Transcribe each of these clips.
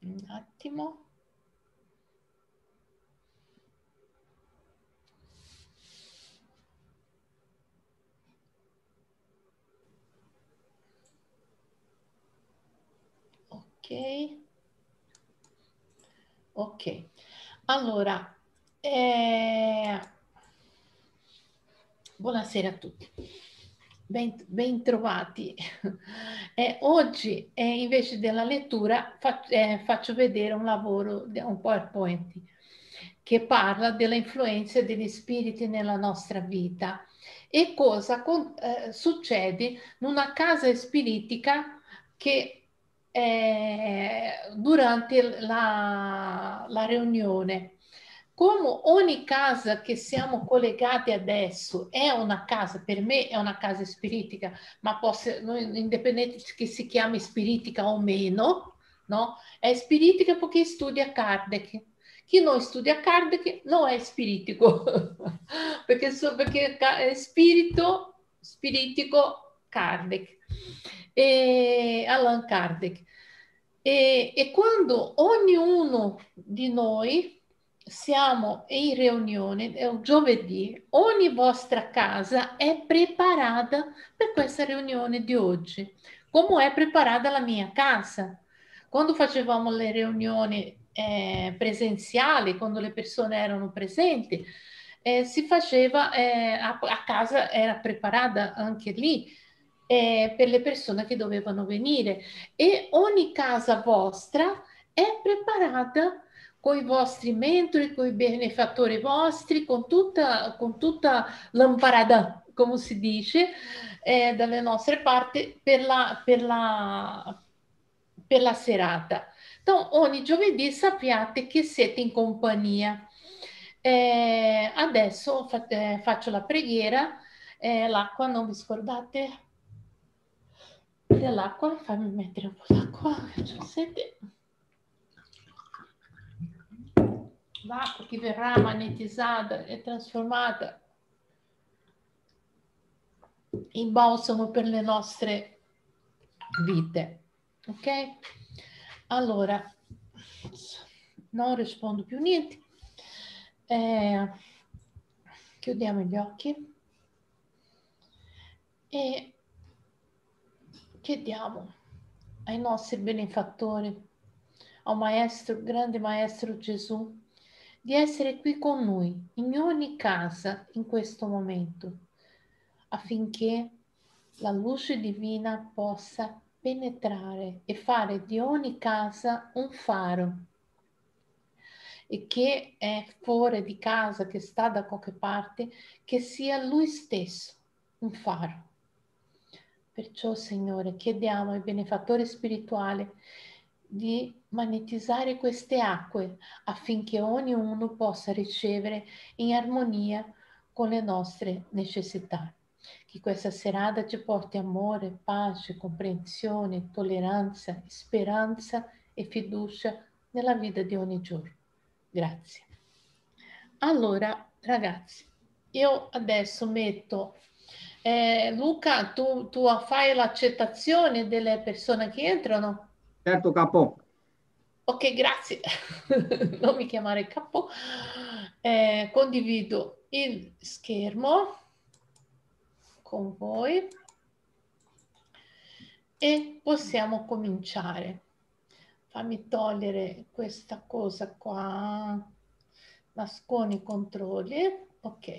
Un attimo. Ok. Ok. Allora, buonasera a tutti. Ben trovati. Oggi, invece della lettura, faccio vedere un lavoro, un PowerPoint, che parla delle influenze degli spiriti nella nostra vita e cosa succede in una casa spiritica che durante la riunione. Come ogni casa che siamo collegati adesso è una casa, per me è una casa spiritica, ma indipendente che si chiami spiritica o meno, no? È spiritica perché studia Kardec. Chi non studia Kardec non è spiritico, perché è spiritico Kardec, Allan Kardec. E quando ognuno di noi siamo in riunione, è un giovedì, ogni vostra casa è preparata per questa riunione di oggi, come è preparata la mia casa. Quando facevamo le riunioni presenziali, quando le persone erano presenti, si faceva a casa, era preparata anche lì per le persone che dovevano venire e ogni casa vostra è preparata con i vostri mentori, con i benefattori vostri, con tutta l'amparata, come si dice, dalle nostre parti per la serata. Então, ogni giovedì sappiate che siete in compagnia. Adesso faccio la preghiera, l'acqua, non vi scordate dell'acqua, fammi mettere un po' d'acqua, c'ho sete. L'acqua che verrà magnetizzata e trasformata in balsamo per le nostre vite. Ok? Allora, non rispondo più niente. Chiudiamo gli occhi e chiediamo ai nostri benefattori, al Maestro, grande Maestro Gesù, di essere qui con noi in ogni casa in questo momento, affinché la luce divina possa penetrare e fare di ogni casa un faro e che è fuori di casa, che sta da qualche parte, che sia lui stesso un faro. Perciò, Signore, chiediamo ai benefattori spirituali di magnetizzare queste acque affinché ognuno possa ricevere in armonia con le nostre necessità. Che questa serata ci porti amore, pace, comprensione, tolleranza, speranza e fiducia nella vita di ogni giorno. Grazie. Allora, ragazzi, io adesso metto Luca, tu fai l'accettazione delle persone che entrano? Certo, capo. Ok, grazie. Non mi chiamare capo. Condivido il schermo con voi e possiamo cominciare. Fammi togliere questa cosa qua. Nascono i controlli. Ok.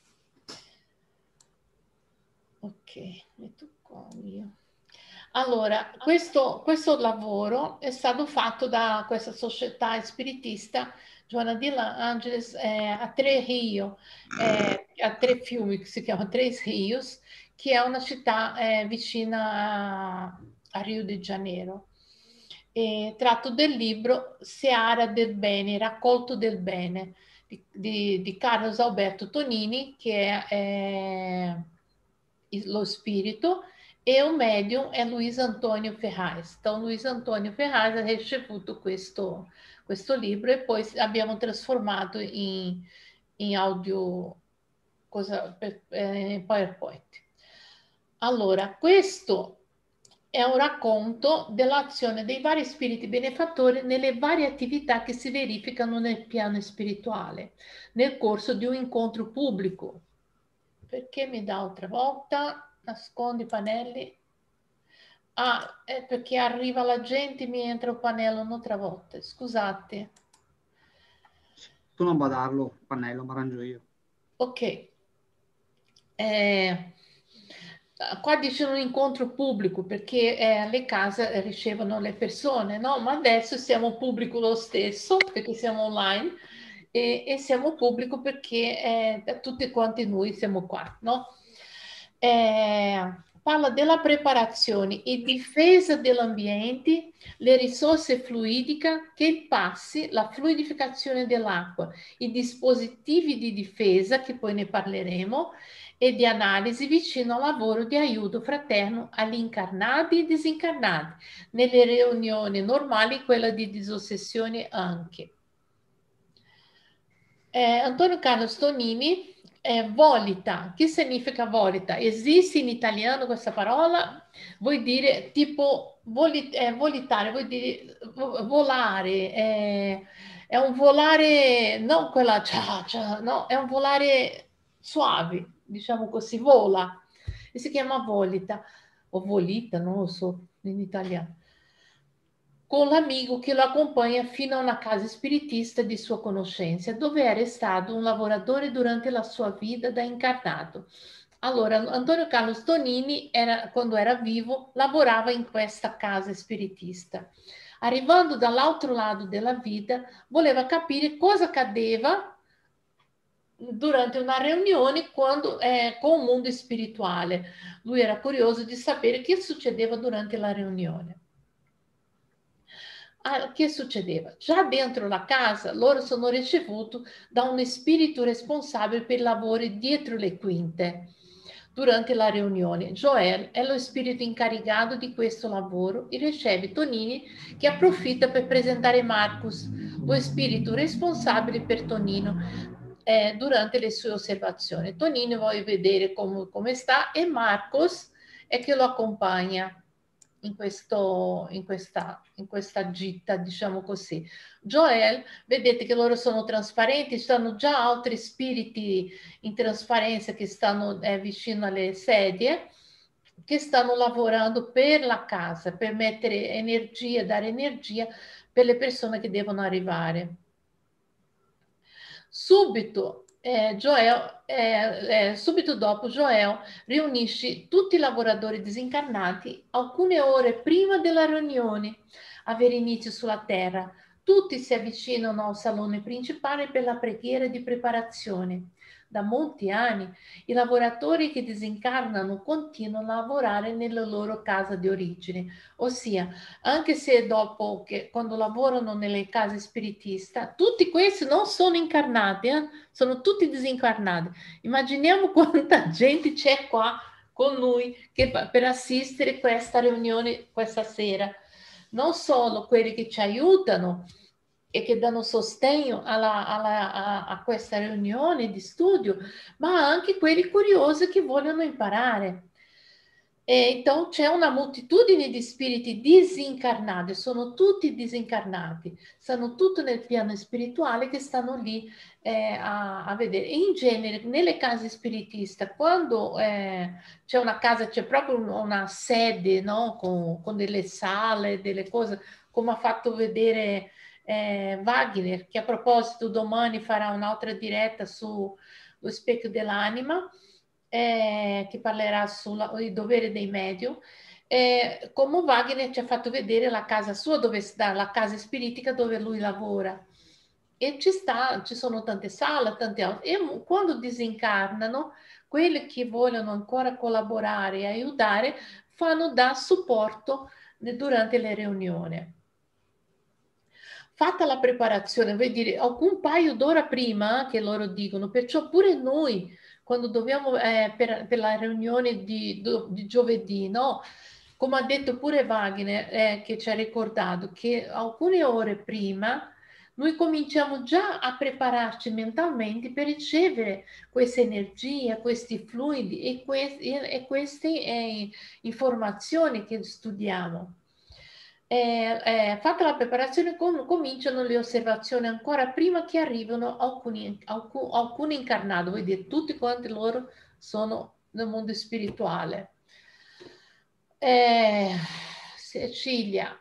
Ok, metto qua io. Allora, questo lavoro è stato fatto da questa società spiritista, Joana de Angeles, a Três Rios, a Três Fiumi, che si chiama Três Rios, che è una città vicina a Rio de Janeiro. Tratto del libro Seara del Bene, Raccolto del Bene, di Carlos Alberto Tonini, che è lo spirito, e o medium è Luiz Antônio Ferraz. Então, Luiz Antônio Ferraz ha ricevuto questo libro e poi abbiamo trasformato in audio, PowerPoint. Allora, questo è un racconto dell'azione dei vari spiriti benefattori nelle varie attività che si verificano nel piano spirituale, nel corso di un incontro pubblico. Perché mi dà altra volta? Nascondi i pannelli. Ah, è perché arriva la gente e mi entra un pannello un'altra volta. Scusate. Tu non badarlo, pannello, mi arrangio io. Ok. Eh, qua dice un incontro pubblico perché le case ricevono le persone, no? Ma adesso siamo pubblico lo stesso perché siamo online e siamo pubblico perché tutti quanti noi siamo qua, no? Parla della preparazione e difesa dell'ambiente, le risorse fluidiche che passi, la fluidificazione dell'acqua, i dispositivi di difesa, che poi ne parleremo, e di analisi vicino al lavoro di aiuto fraterno agli incarnati e disincarnati, nelle riunioni normali, quella di disossessione anche. Antonio Carlos Tonini, volita. Che significa volita? Esiste in italiano questa parola? Vuol dire tipo volitare, vuol dire volare. È un volare, non quella no, è un volare suave, diciamo così, vola. E si chiama volita o volita, non lo so in italiano, con l'amico che lo accompagna fino a una casa spiritista di sua conoscenza, dove era stato un lavoratore durante la sua vita da incarnato. Allora, Antonio Carlos Tonini, quando era vivo, lavorava in questa casa spiritista. Arrivando dall'altro lato della vita, voleva capire cosa accadeva durante una riunione con il mondo spirituale. Lui era curioso di sapere che succedeva durante la riunione. Che succedeva? Già dentro la casa loro sono ricevuti da un spirito responsabile per i lavori dietro le quinte. Durante la riunione, Joel è lo spirito incaricato di questo lavoro e riceve Tonini che approfitta per presentare Marcus, lo spirito responsabile per Tonino, durante le sue osservazioni. Tonino vuole vedere come sta e Marcus è che lo accompagna in questa gita, diciamo così. Joel, vedete che loro sono trasparenti, ci sono già altri spiriti in trasparenza che stanno vicino alle sedie, che stanno lavorando per la casa, per mettere energia, dare energia per le persone che devono arrivare. Subito dopo, Joel riunisce tutti i lavoratori disincarnati alcune ore prima della riunione avere inizio sulla Terra. Tutti si avvicinano al salone principale per la preghiera di preparazione. Da molti anni i lavoratori che disincarnano continuano a lavorare nella loro casa di origine, ossia anche se dopo che quando lavorano nelle case spiritiste, tutti questi non sono incarnati, sono tutti disincarnati. Immaginiamo quanta gente c'è qua con noi per assistere a questa riunione questa sera. Non solo quelli che ci aiutano e che danno sostegno a questa riunione di studio, ma anche quelli curiosi che vogliono imparare. E então c'è una moltitudine di spiriti disincarnati, sono tutti disincarnati, sono tutti nel piano spirituale che stanno lì a vedere. E in genere, nelle case spiritiste, quando c'è una casa, c'è proprio una sede, no? Con delle sale, delle cose, come ha fatto vedere Wagner, che a proposito domani farà un'altra diretta sullo specchio dell'anima, che parlerà sul dovere dei medium. Come Wagner ci ha fatto vedere la casa sua, dove sta la casa spiritica dove lui lavora. E ci sono tante sale, tante altre. E quando disincarnano, quelli che vogliono ancora collaborare e aiutare fanno da supporto durante le riunioni. Fatta la preparazione, vuol dire un paio d'ora prima che loro dicono, perciò pure noi quando dobbiamo per la riunione di giovedì, no? Come ha detto pure Wagner, che ci ha ricordato che alcune ore prima noi cominciamo già a prepararci mentalmente per ricevere questa energia, questi fluidi e queste informazioni che studiamo. Fatta la preparazione, cominciano le osservazioni ancora prima che arrivino alcuni incarnati. Vedi, tutti quanti loro sono nel mondo spirituale. Cecilia,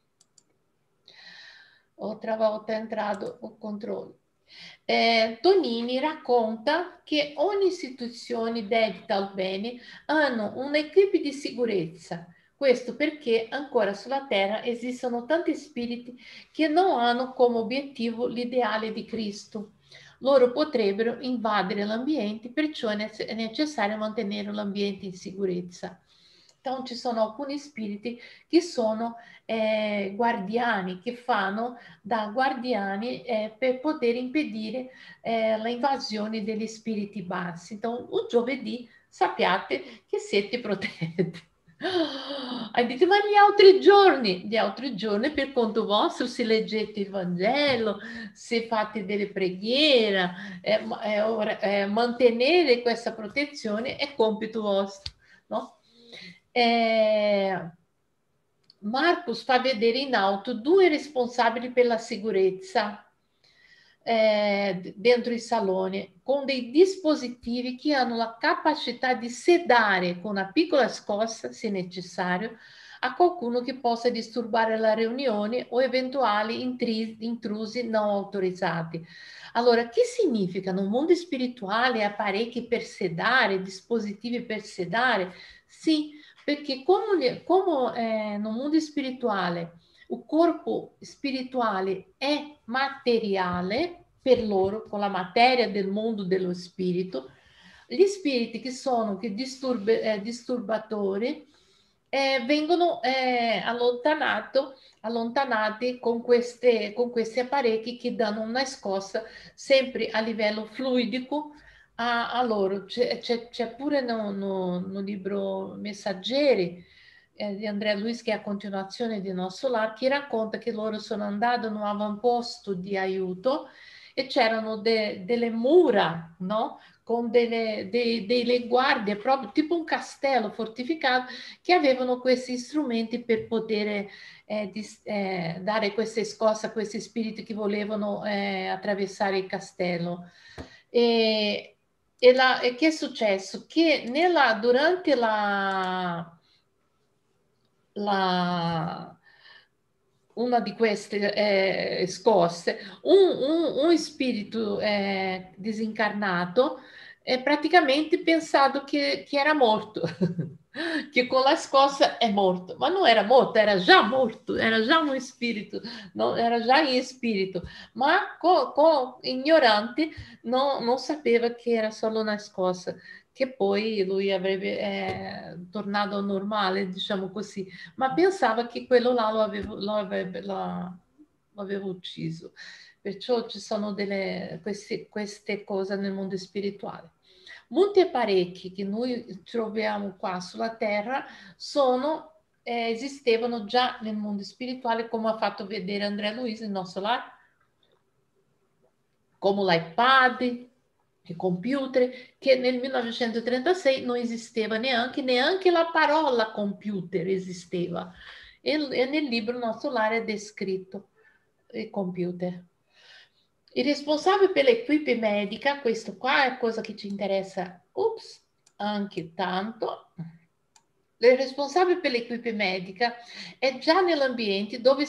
altra volta è entrato il controllo. Tonini racconta che ogni istituzione dedita al bene hanno un'equipe di sicurezza. Questo perché ancora sulla Terra esistono tanti spiriti che non hanno come obiettivo l'ideale di Cristo. Loro potrebbero invadere l'ambiente, perciò è necessario mantenere l'ambiente in sicurezza. Então, ci sono alcuni spiriti che sono guardiani, che fanno da guardiani per poter impedire l'invasione degli spiriti bassi. Então, o giovedì sappiate che siete protetti. Hai detto, ma gli altri giorni? Gli altri giorni per conto vostro, se leggete il Vangelo, se fate delle preghiere, mantenere questa protezione è compito vostro, no? Marcus fa vedere in alto due responsabili per la sicurezza dentro il salone, con dei dispositivi che hanno la capacità di sedare con una piccola scossa, se necessario, a qualcuno che possa disturbare la riunione o eventuali intrusi non autorizzati. Allora, che significa no mondo spirituale apparecchi per sedare, dispositivi per sedare? Sì, perché come no mondo spirituale o corpo spirituale è materiale per loro, con la materia del mondo dello spirito, gli spiriti che sono disturbatori vengono allontanati con questi apparecchi che danno una scossa sempre a livello fluidico a loro. C'è pure no libro Messaggeri di Andrea Luiz, che è a continuazione di No Solar, che racconta che loro sono andati in un avamposto di aiuto e c'erano delle mura, no? Con delle guardie, proprio tipo un castello fortificato, che avevano questi strumenti per poter dare queste scosse a questi spiriti che volevano attraversare il castello. E che è successo? Che durante una di queste scosse, un spirito disincarnato praticamente pensato che era morto, che con la scossa è morto, ma non era morto, era già un spirito, no? Era già in spirito, ma ignorante non sapeva che era solo una scossa, che poi lui avrebbe tornato normale, diciamo così, ma pensava che quello là lo aveva ucciso. Perciò ci sono queste cose nel mondo spirituale. Molti apparecchi che noi troviamo qua sulla Terra esistevano già nel mondo spirituale, come ha fatto vedere Andrea Luiz nel nostro lar, come l'iPad, il computer, che nel 1936 non esisteva neanche la parola computer esisteva. E nel libro No Solar è descritto il computer. Il responsabile per l'equipe medica, questo qua è cosa che ci interessa, anche tanto. Il responsabile per l'equipe medica è già nell'ambiente dove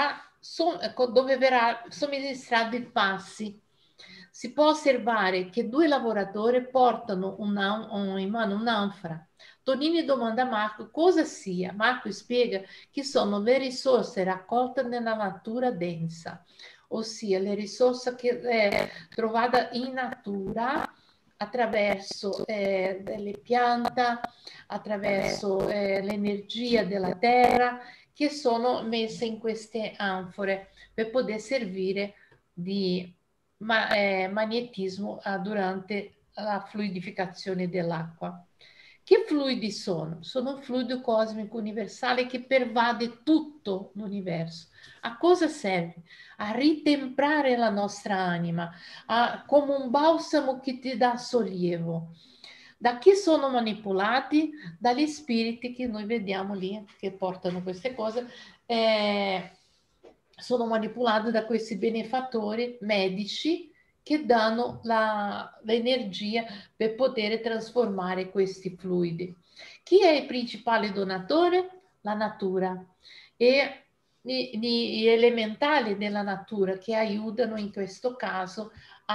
verrà somministrato il passi. Si può osservare che due lavoratori portano in mano un'anfora. Tonini domanda a Marco cosa sia. Marco spiega che sono le risorse raccolte nella natura densa, ossia le risorse che trovate in natura attraverso delle piante, attraverso l'energia della terra, che sono messe in queste anfore per poter servire di magnetismo durante la fluidificazione dell'acqua. Che fluidi sono? Sono un fluido cosmico universale che pervade tutto l'universo. A cosa serve? A ritemprare la nostra anima, come un balsamo che ti dà sollievo. Da chi sono manipolati? Dagli spiriti che noi vediamo lì, che portano queste cose. Sono manipolati da questi benefattori medici che danno l'energia per poter trasformare questi fluidi. Chi è il principale donatore? La natura e gli elementali della natura che aiutano in questo caso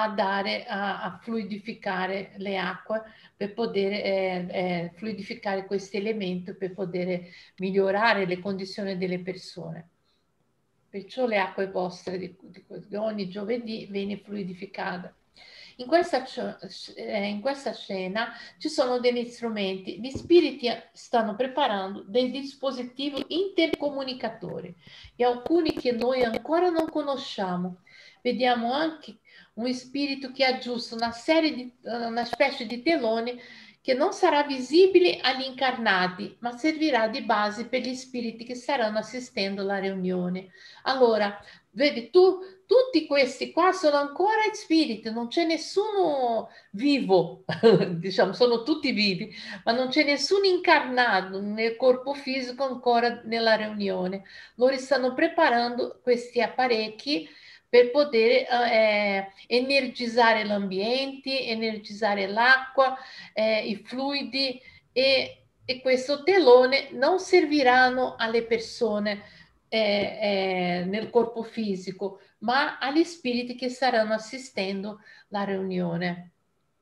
a fluidificare le acque per poter fluidificare questi elementi per poter migliorare le condizioni delle persone. Perciò le acque vostre di ogni giovedì viene fluidificata. In questa scena ci sono degli strumenti. Gli spiriti stanno preparando dei dispositivi intercomunicatori e alcuni che noi ancora non conosciamo. Vediamo anche un spirito che aggiusta una specie di telone che non sarà visibile agli incarnati, ma servirà di base per gli spiriti che staranno assistendo alla riunione. Allora, vedi tu, tutti questi qua sono ancora spiriti, non c'è nessuno vivo, diciamo, sono tutti vivi, ma non c'è nessuno incarnato nel corpo fisico ancora nella riunione. Loro stanno preparando questi apparecchi per poter energizzare l'ambiente, energizzare l'acqua, i fluidi e questo telone non serviranno alle persone nel corpo fisico, ma agli spiriti che staranno assistendo la riunione.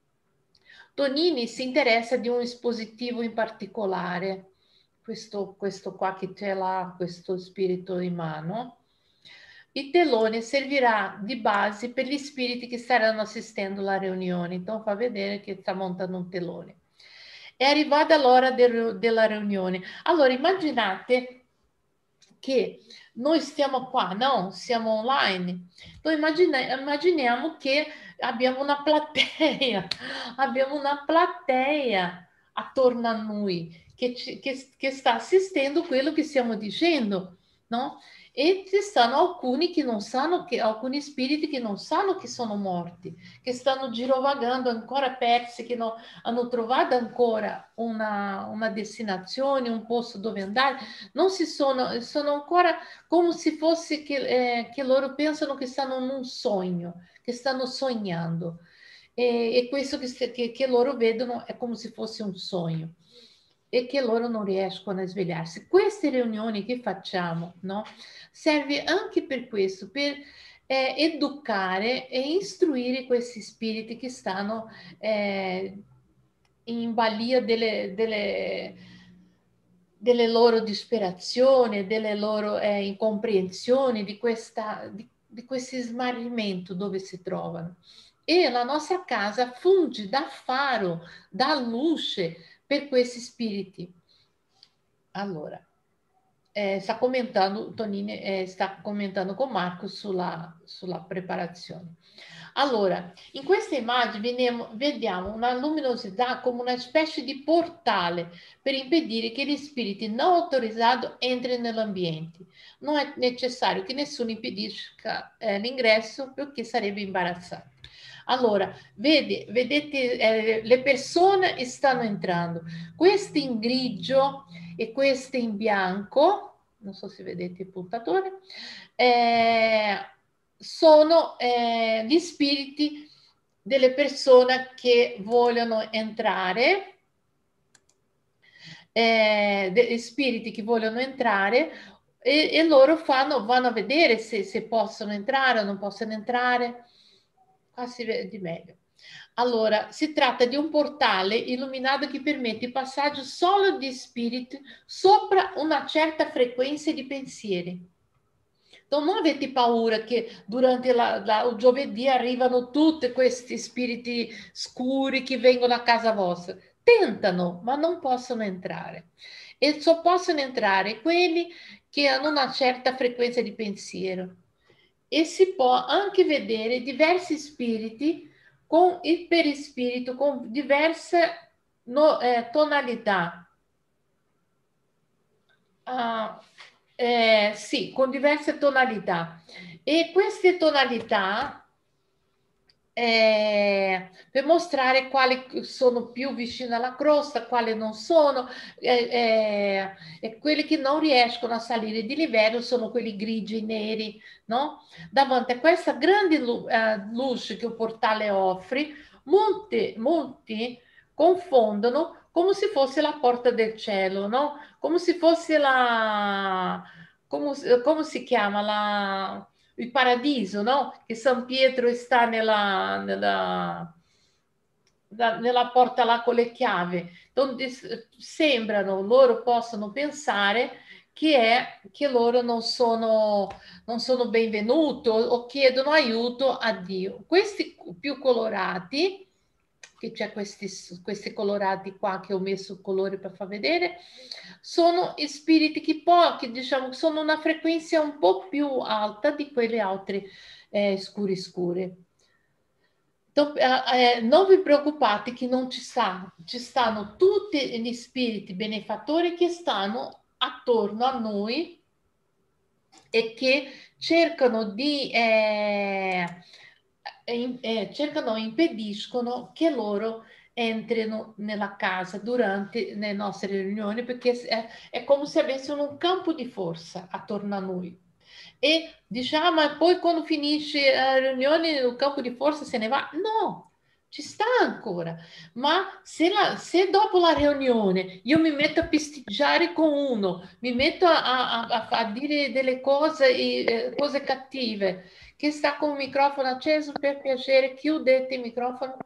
Tonini si interessa di un dispositivo in particolare, questo qua che c'è là, questo spirito in mano. Il telone servirà di base per gli spiriti che staranno assistendo la riunione. Então, fa vedere che sta montando un telone. È arrivata l'ora della riunione. Allora, immaginate che noi stiamo qua, no? Siamo online. Noi immaginiamo che abbiamo una platea attorno a noi che sta assistendo quello che stiamo dicendo, no? E ci stanno alcuni che non sanno alcuni spiriti che non sanno che sono morti, che stanno girovagando ancora persi, che non hanno trovato ancora una destinazione, un posto dove andare, non si sono ancora come se fosse che loro pensano che stanno in un sogno, che stanno sognando. E questo che loro vedono è come se fosse un sogno e che loro non riescono a svegliarsi. Queste riunioni che facciamo, no? Serve anche per questo, per educare e istruire questi spiriti che stanno in balia delle loro disperazioni, delle loro incomprensioni, di questo smarrimento dove si trovano. E la nostra casa funge da faro, da luce per questi spiriti. Allora, Tonini sta commentando con Marco sulla preparazione. Allora, in questa immagine vediamo una luminosità come una specie di portale per impedire che gli spiriti non autorizzati entrino nell'ambiente. Non è necessario che nessuno impedisca l'ingresso perché sarebbe imbarazzante. Allora, vedete, le persone stanno entrando. Queste in grigio e queste in bianco, non so se vedete il puntatore, sono gli spiriti delle persone che vogliono entrare, degli spiriti che vogliono entrare e loro vanno a vedere se possono entrare o non possono entrare. Qua si vede meglio. Allora, si tratta di un portale illuminato che permette il passaggio solo di spiriti sopra una certa frequenza di pensieri. Então, non avete paura che durante il giovedì arrivano tutti questi spiriti scuri che vengono a casa vostra. Tentano, ma non possono entrare. E solo possono entrare quelli che hanno una certa frequenza di pensiero. E si può anche vedere diversi spiriti con il perispirito, con diverse tonalità. Sì, con diverse tonalità. E queste tonalità per mostrare quali sono più vicine alla crosta, quali non sono, e quelli che non riescono a salire di livello sono quelli grigi, neri, no? Davanti a questa grande luce che il portale offre, molti confondono come se fosse la porta del cielo, no? Come se fosse come si chiama? Il paradiso, no? Che San Pietro sta nella porta là con le chiavi. Donde sembrano, loro possono pensare che loro non sono benvenuti o chiedono aiuto a Dio. Questi più colorati, che c'è questi colorati qua che ho messo il colore per far vedere, sono spiriti che diciamo sono una frequenza un po' più alta di quelle altre scure. Non vi preoccupate che non ci stanno tutti gli spiriti benefattori che stanno attorno a noi e che impediscono che loro entrino nella casa durante le nostre riunioni perché è come se avessero un campo di forza attorno a noi. E diciamo, e poi quando finisce la riunione il campo di forza se ne va? No, ci sta ancora. Ma se dopo la riunione io mi metto a pistiggiare con uno, mi metto a dire delle cose, cose cattive, che sta con il microfono acceso, per piacere, chiudete il microfono.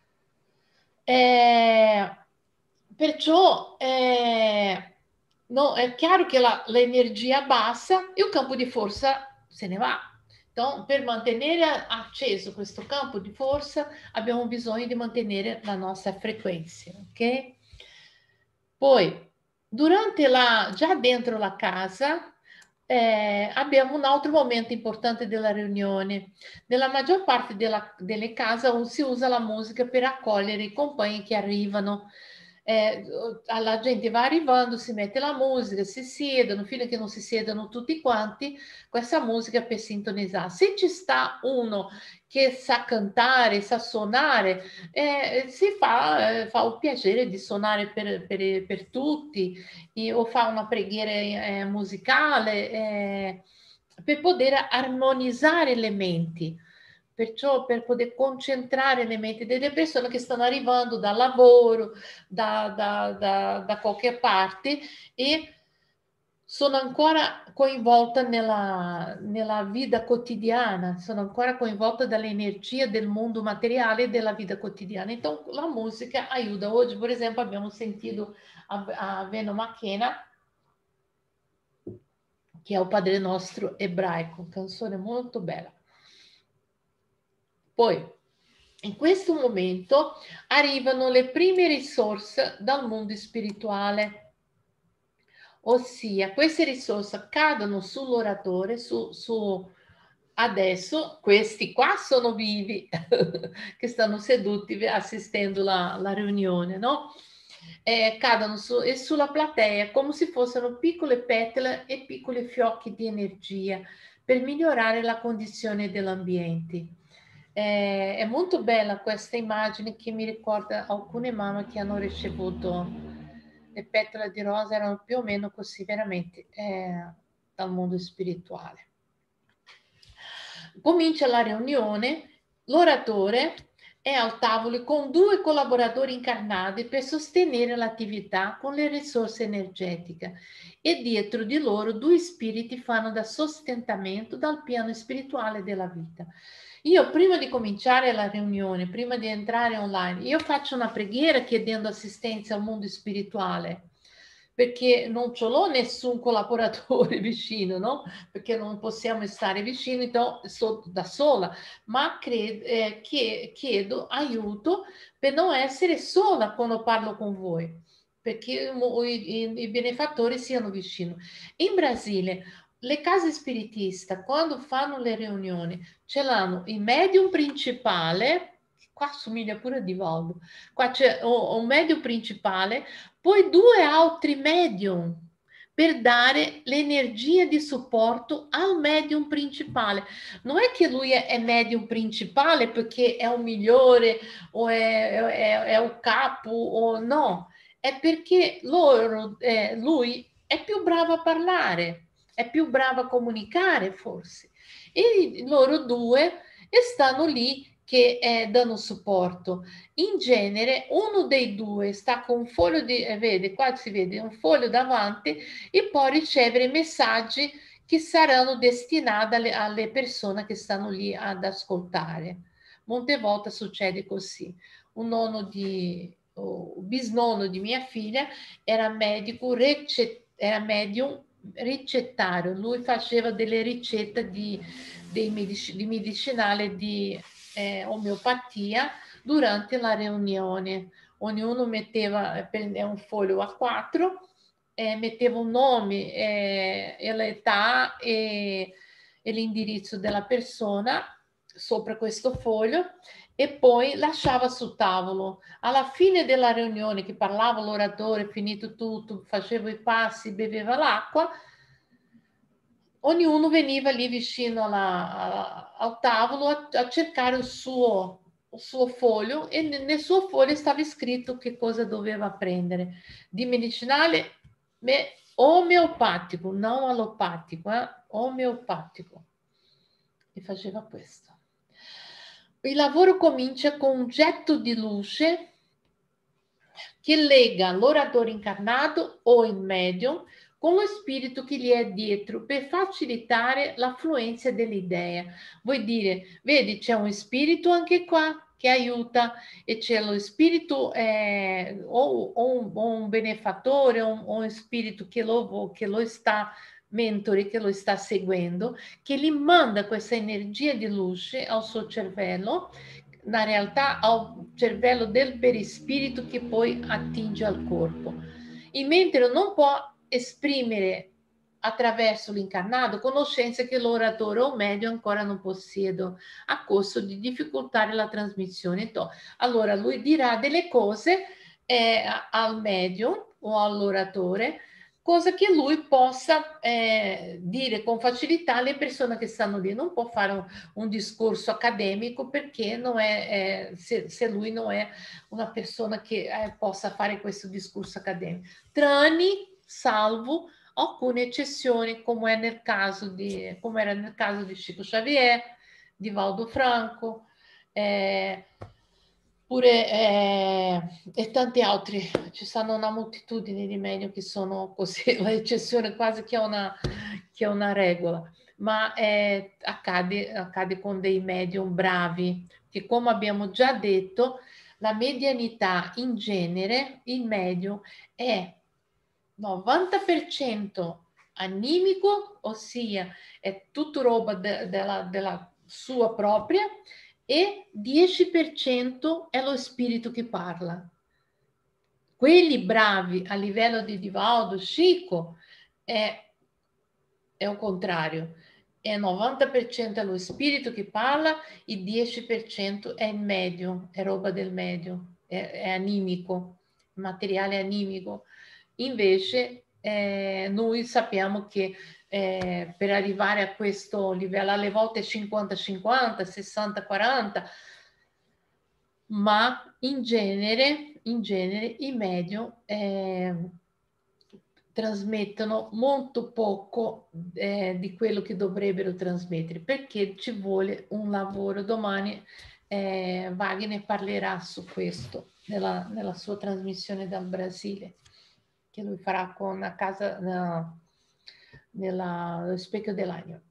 Eh, perciò no, è chiaro che l'energia bassa e il campo di forza se ne va. Per mantenere acceso questo campo di forza abbiamo bisogno di mantenere la nostra frequenza, ok? Poi, già dentro la casa, abbiamo un altro momento importante della riunione. Nella maggior parte delle case si usa la musica per accogliere i compagni che arrivano. La gente va arrivando, si mette la musica, si siedono, fino a che non si siedono tutti quanti, questa musica per sintonizzare. Se ci sta uno che sa cantare, sa suonare, fa il piacere di suonare per tutti o fa una preghiera musicale per poter armonizzare le menti. Perciò per poter concentrare le menti delle persone che stanno arrivando dal lavoro, da qualche parte e sono ancora coinvolta nella vita quotidiana, sono ancora coinvolta dall'energia del mondo materiale e della vita quotidiana. Então, la musica aiuta. Oggi, per esempio, abbiamo sentito a Veno Macchena, che è il Padre Nostro ebraico, canzone molto bella. Poi, in questo momento, arrivano le prime risorse dal mondo spirituale. Ossia, queste risorse cadono sull'oratore, adesso questi qua sono vivi, che stanno seduti assistendo la riunione, no? Cadono sulla platea come se fossero piccole petole e piccoli fiocchi di energia per migliorare la condizione dell'ambiente. È molto bella questa immagine che mi ricorda alcune mamme che hanno ricevuto le petole di rosa, erano più o meno così veramente dal mondo spirituale. Comincia la riunione, l'oratore è al tavolo con 2 collaboratori incarnati per sostenere l'attività con le risorse energetiche e dietro di loro 2 spiriti fanno da sostentamento dal piano spirituale della vita. Io prima di cominciare la riunione, prima di entrare online, io faccio una preghiera chiedendo assistenza al mondo spirituale perché non ce l'ho nessun collaboratore vicino, no? Perché non possiamo stare vicini, sono da sola, ma chiedo aiuto per non essere sola quando parlo con voi, perché i benefattori siano vicini. In Brasile, le case spiritiste, quando fanno le riunioni, ce l'hanno il medium principale. qua somiglia pure a Divaldo. Qua c'è un medium principale, poi 2 altri medium per dare l'energia di supporto al medium principale. Non è che lui è medium principale perché è un migliore o è un capo o no, è perché lui è più bravo a parlare, è più bravo a comunicare forse. E loro due stanno lì che danno supporto. In genere uno dei due sta con un foglio di, vede, qua si vede un foglio davanti e può ricevere messaggi che saranno destinati alle persone che stanno lì ad ascoltare. Molte volte succede così. Un nonno di, bisnonno di mia figlia era medico, era medium ricettario. Lui faceva delle ricette di medicinale di omeopatia durante la riunione. Ognuno prendeva un foglio A4, metteva un nome e l'età e l'indirizzo della persona sopra questo foglio e poi lasciava sul tavolo. Alla fine della riunione che parlava l'oratore, finito tutto, faceva i passi, beveva l'acqua, ognuno veniva lì vicino al tavolo a cercare il suo foglio e nel suo foglio stava scritto che cosa doveva prendere. Di medicinale omeopatico, non allopatico, omeopatico. E faceva questo. Il lavoro comincia con un getto di luce che lega l'oratore incarnato o il medium con lo spirito che gli è dietro per facilitare l'affluenza dell'idea. Vuol dire, vedi, c'è un spirito anche qua che aiuta e c'è lo spirito o un benefattore o un spirito che lo sta mentore, che lo sta seguendo, che gli manda questa energia di luce al suo cervello, na realtà al cervello del perispirito che poi attinge al corpo. Il mentre non può esprimere attraverso l'incarnato conoscenze che l'oratore o medio ancora non possiedono a costo di difficoltare la trasmissione. Allora lui dirà delle cose al medium o all'oratore, cosa che lui possa dire con facilità alle persone che stanno lì. Non può fare un discorso accademico perché non è, se lui non è una persona che possa fare questo discorso accademico. Salvo alcune eccezioni, come era nel caso di Chico Xavier, di Valdo Franco, e tanti altri. Ci sono una moltitudine di medium che sono così, l'eccezione quasi che è una regola, ma accade con dei medium bravi, che come abbiamo già detto, la medianità in genere, il medium è 90% animico, ossia è tutto roba della sua propria, e 10% è lo spirito che parla. Quelli bravi a livello di Divaldo, Chico, è il contrario. È 90% è lo spirito che parla, il 10% è il medium, è roba del medium, è animico, materiale animico. Invece noi sappiamo che per arrivare a questo livello, alle volte 50-50, 60-40, ma in genere i medium trasmettono molto poco di quello che dovrebbero trasmettere, perché ci vuole un lavoro. Domani Wagner parlerà su questo nella sua trasmissione dal Brasile, che lui farà con la casa nello specchio dell'anima.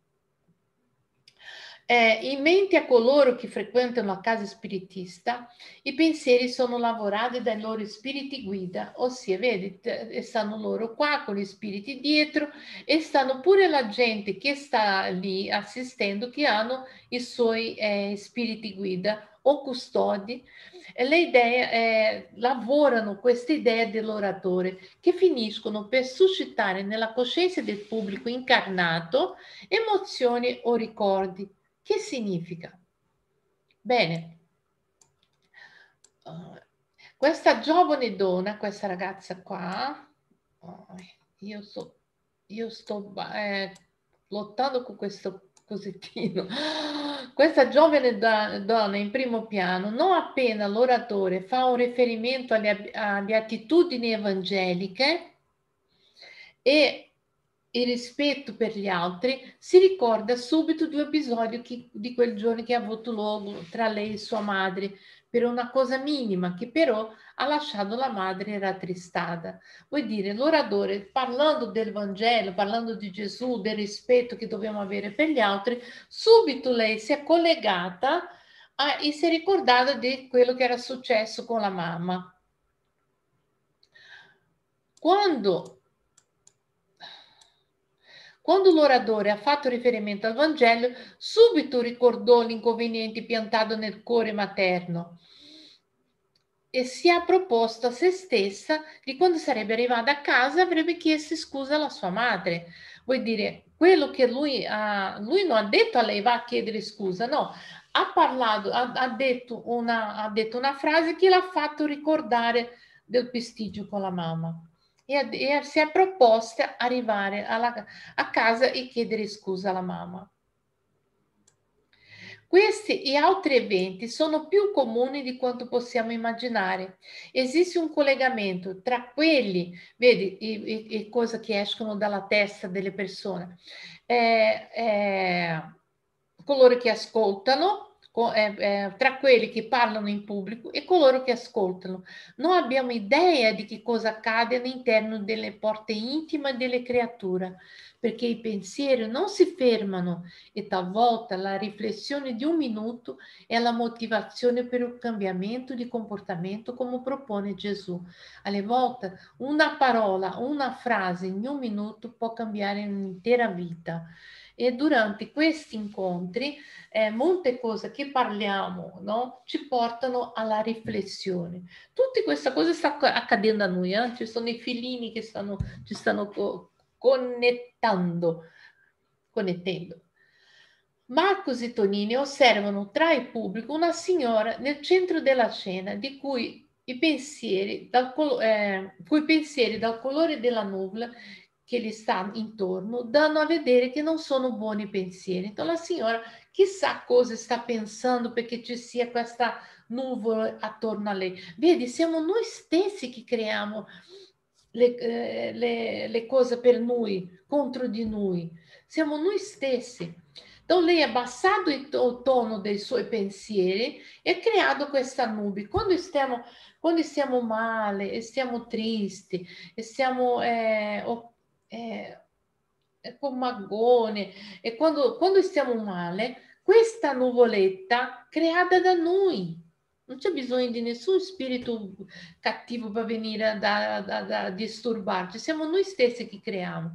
In mente a coloro che frequentano la casa spiritista, i pensieri sono lavorati dai loro spiriti guida, ossia, vedi, stanno loro qua con gli spiriti dietro e stanno pure la gente che sta lì assistendo, che hanno i suoi spiriti guida o custodi. E le idee lavorano queste idee dell'oratore che finiscono per suscitare nella coscienza del pubblico incarnato emozioni o ricordi. Che significa? Bene, questa giovane donna, questa ragazza qua, io sto lottando con questo cosettino. Questa giovane donna in primo piano, non appena l'oratore fa un riferimento alle attitudini evangeliche e il rispetto per gli altri, si ricorda subito due episodi di quel giorno che ha avuto luogo tra lei e sua madre per una cosa minima che però ha lasciato la madre rattristata. Vuol dire, l'oratore, parlando del Vangelo, parlando di Gesù, del rispetto che dobbiamo avere per gli altri, subito lei si è collegata e si è ricordata di quello che era successo con la mamma. Quando l'oratore ha fatto riferimento al Vangelo, subito ricordò l'inconveniente piantato nel cuore materno e si è proposto a se stessa di quando sarebbe arrivata a casa avrebbe chiesto scusa alla sua madre. Vuol dire, quello che lui non ha detto a lei va a chiedere scusa, no, ha detto una frase che l'ha fatto ricordare del prestigio con la mamma. E si è proposta arrivare a casa e chiedere scusa alla mamma. Questi e altri eventi sono più comuni di quanto possiamo immaginare. Esiste un collegamento tra quelli, vedi, le cose che escono dalla testa delle persone, coloro che ascoltano, tra quelli che parlano in pubblico e coloro che ascoltano. Non abbiamo idea di che cosa accade all'interno delle porte intime delle creature, perché i pensieri non si fermano e talvolta la riflessione di un minuto è la motivazione per il cambiamento di comportamento come propone Gesù. Alle volte una parola, una frase in un minuto può cambiare un'intera vita. E durante questi incontri molte cose che parliamo, no, ci portano alla riflessione. Tutte queste cose stanno accadendo a noi, ci sono i filini che ci stanno connettendo. Marcos e Tonini osservano tra il pubblico una signora nel centro della scena di cui i pensieri dal colore della nuvola che gli sta intorno danno a vedere che non sono buoni pensieri. Então la signora chissà cosa sta pensando perché ci sia questa nuvola attorno a lei. Vedi, siamo noi stessi che creiamo le cose per noi, contro di noi. Siamo noi stessi. Então lei ha abbassato il tono dei suoi pensieri e ha creato questa nube. Quando stiamo male, e stiamo tristi, e stiamo con magone, e quando stiamo male, questa nuvoletta creata da noi. Non c'è bisogno di nessun spirito cattivo per venire a disturbarci, siamo noi stessi che creiamo.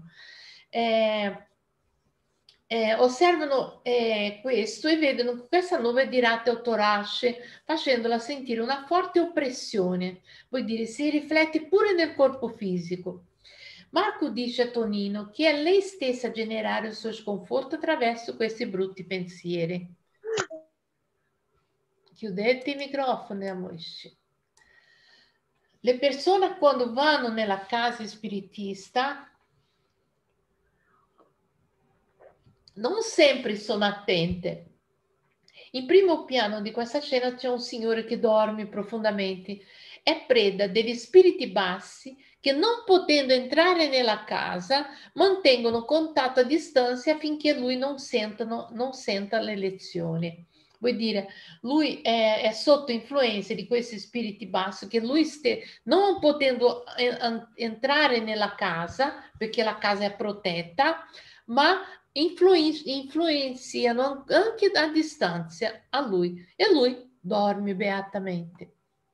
Osservano questo e vedono che questa nube dirate al torace, facendola sentire una forte oppressione, vuol dire si riflette pure nel corpo fisico. Marco dice a Tonino che è lei stessa a generare il suo sconforto attraverso questi brutti pensieri. Chiudete i microfoni, amici. Le persone quando vanno nella casa spiritista non sempre sono attente. In primo piano di questa scena c'è un signore che dorme profondamente, è preda degli spiriti bassi che non potendo entrare nella casa mantengono contatto a distanza affinché lui non senta le lezioni. Vuol dire, lui è sotto influenza di questi spiriti bassi che lui non potendo entrare nella casa perché la casa è protetta, ma influenzano anche a distanza a lui e lui dorme beatamente.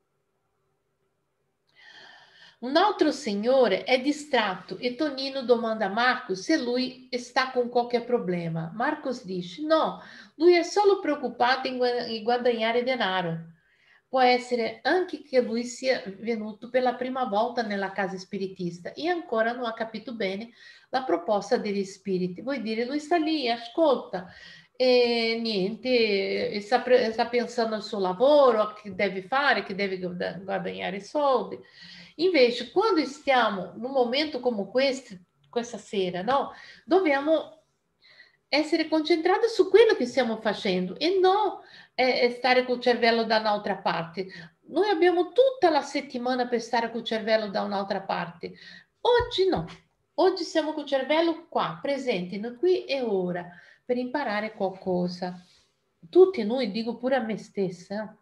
Un altro signore è distratto e Tonino domanda a Marcos se lui sta con qualche problema. Marcos dice no, lui è solo preoccupato in guadagnare denaro. Può essere anche che lui sia venuto per la prima volta nella casa spiritista e ancora non ha capito bene la proposta degli spiriti. Vuol dire, lui sta lì, ascolta, e niente, sta pensando al suo lavoro, che deve fare, che deve guadagnare soldi. Invece, quando stiamo in un momento come questo, questa sera, no? Dobbiamo essere concentrati su quello che stiamo facendo e non stare col cervello da un'altra parte. Noi abbiamo tutta la settimana per stare col cervello da un'altra parte. Oggi no. Oggi siamo col cervello qua, presenti, qui e ora, per imparare qualcosa. Tutti noi, dico pure a me stessa.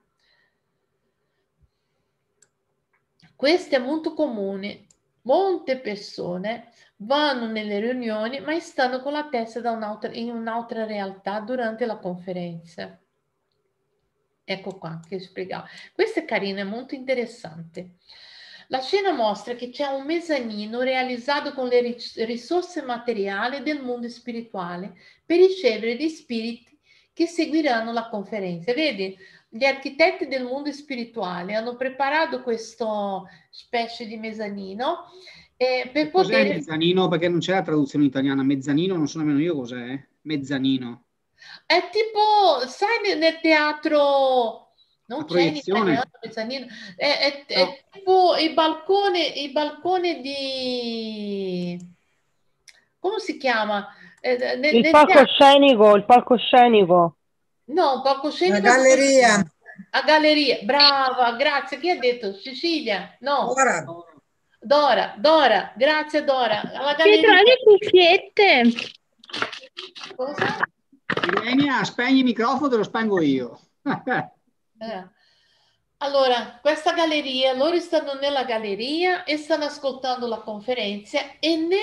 Questo è molto comune. Molte persone vanno nelle riunioni, ma stanno con la testa in un'altra realtà durante la conferenza. Ecco qua che spiegavo. Questo è carino, è molto interessante. La scena mostra che c'è un mezzanino realizzato con le risorse materiali del mondo spirituale per ricevere gli spiriti che seguiranno la conferenza. Vedi, gli architetti del mondo spirituale hanno preparato questo specie di mezzanino per Cos'è poter... mezzanino? Perché non c'è la traduzione italiana. Mezzanino, non so nemmeno io cos'è. Mezzanino. È tipo, sai, nel teatro, La non c'è in italiano, proiezione. mezzanino, No. è tipo il balcone di... come si chiama? Il Nel teatro, palcoscenico, il palcoscenico. no, un La palcoscenico dove... galleria. A galleria, brava, grazie. Chi ha detto? Cecilia? No, Ora, Dora, grazie Dora. Alla Pietro, galleria. hai le cuffiette? Cosa? Ilenia, spegni il microfono, te lo spengo io. Eh. Allora, questa galleria, loro stanno nella galleria e stanno ascoltando la conferenza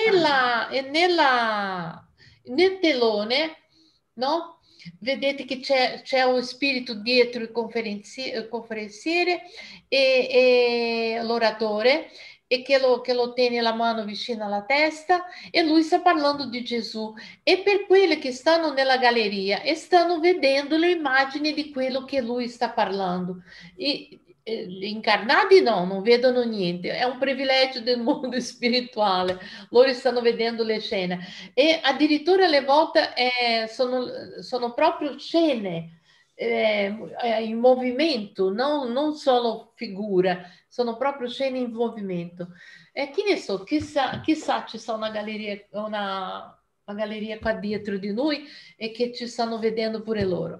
nel telone, no? Vedete che c'è un spirito dietro il conferenziere e l'oratore e che lo tiene la mano vicino alla testa e lui sta parlando di Gesù. E per quelli che stanno nella galleria e stanno vedendo le immagini di quello che lui sta parlando. Gli incarnati no, non vedono niente, è un privilegio del mondo spirituale, loro stanno vedendo le scene e addirittura alle volte sono proprio scene in movimento, non solo figure, sono proprio scene in movimento. E chi ne so, chissà ci sta una galleria qua dietro di noi e che ci stanno vedendo pure loro.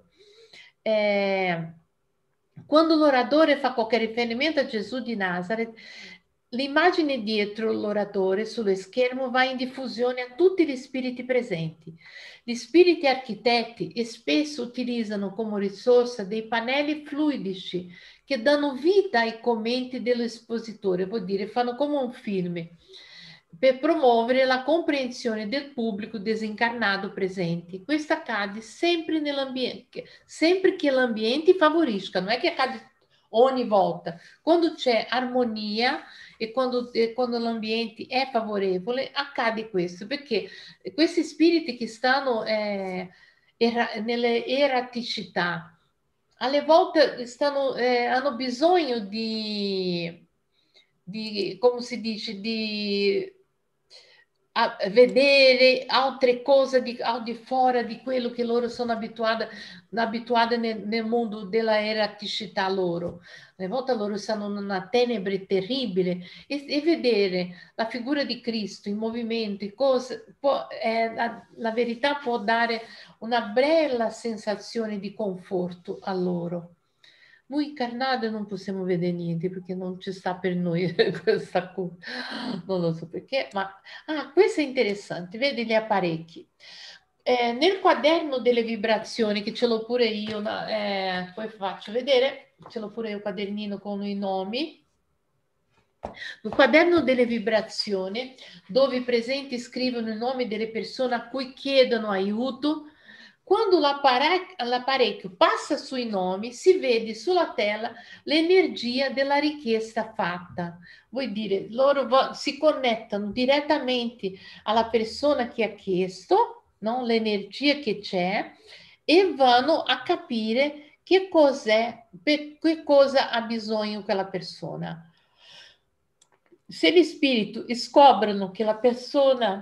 Quando l'oratore fa qualche riferimento a Gesù di Nazareth, l'immagine dietro l'oratore sullo schermo va in diffusione a tutti gli spiriti presenti. Gli spiriti architetti spesso utilizzano come risorsa dei pannelli fluidici che danno vita ai commenti dell'espositore, vuol dire fanno come un film per promuovere la comprensione del pubblico disincarnato presente. Questo accade sempre che l'ambiente favorisca, non è che accade ogni volta. Quando c'è armonia quando l'ambiente è favorevole, accade questo, perché questi spiriti che stanno nelle eraticità, alle volte hanno bisogno come si dice, di a vedere altre cose al di fuori di quello che loro sono abituate nel mondo della eraticità loro. Alle volte loro stanno in una tenebre terribile e vedere la figura di Cristo in movimento, la verità può dare una bella sensazione di conforto a loro. Noi incarnati non possiamo vedere niente perché non ci sta per noi questa cosa. Non lo so perché, ma questo è interessante, vedi gli apparecchi. Nel quaderno delle vibrazioni, che ce l'ho pure io, poi faccio vedere, ce l'ho pure io, quadernino con i nomi. Il quaderno delle vibrazioni, dove i presenti scrivono i nomi delle persone a cui chiedono aiuto. Quando l'apparecchio passa sui nomi, si vede sulla tela l'energia della richiesta fatta. Vuol dire, loro si connettano direttamente alla persona che ha chiesto, no? L'energia che c'è, e vanno a capire che cos'è, per che cosa ha bisogno quella persona. Se gli spiriti scoprono che la persona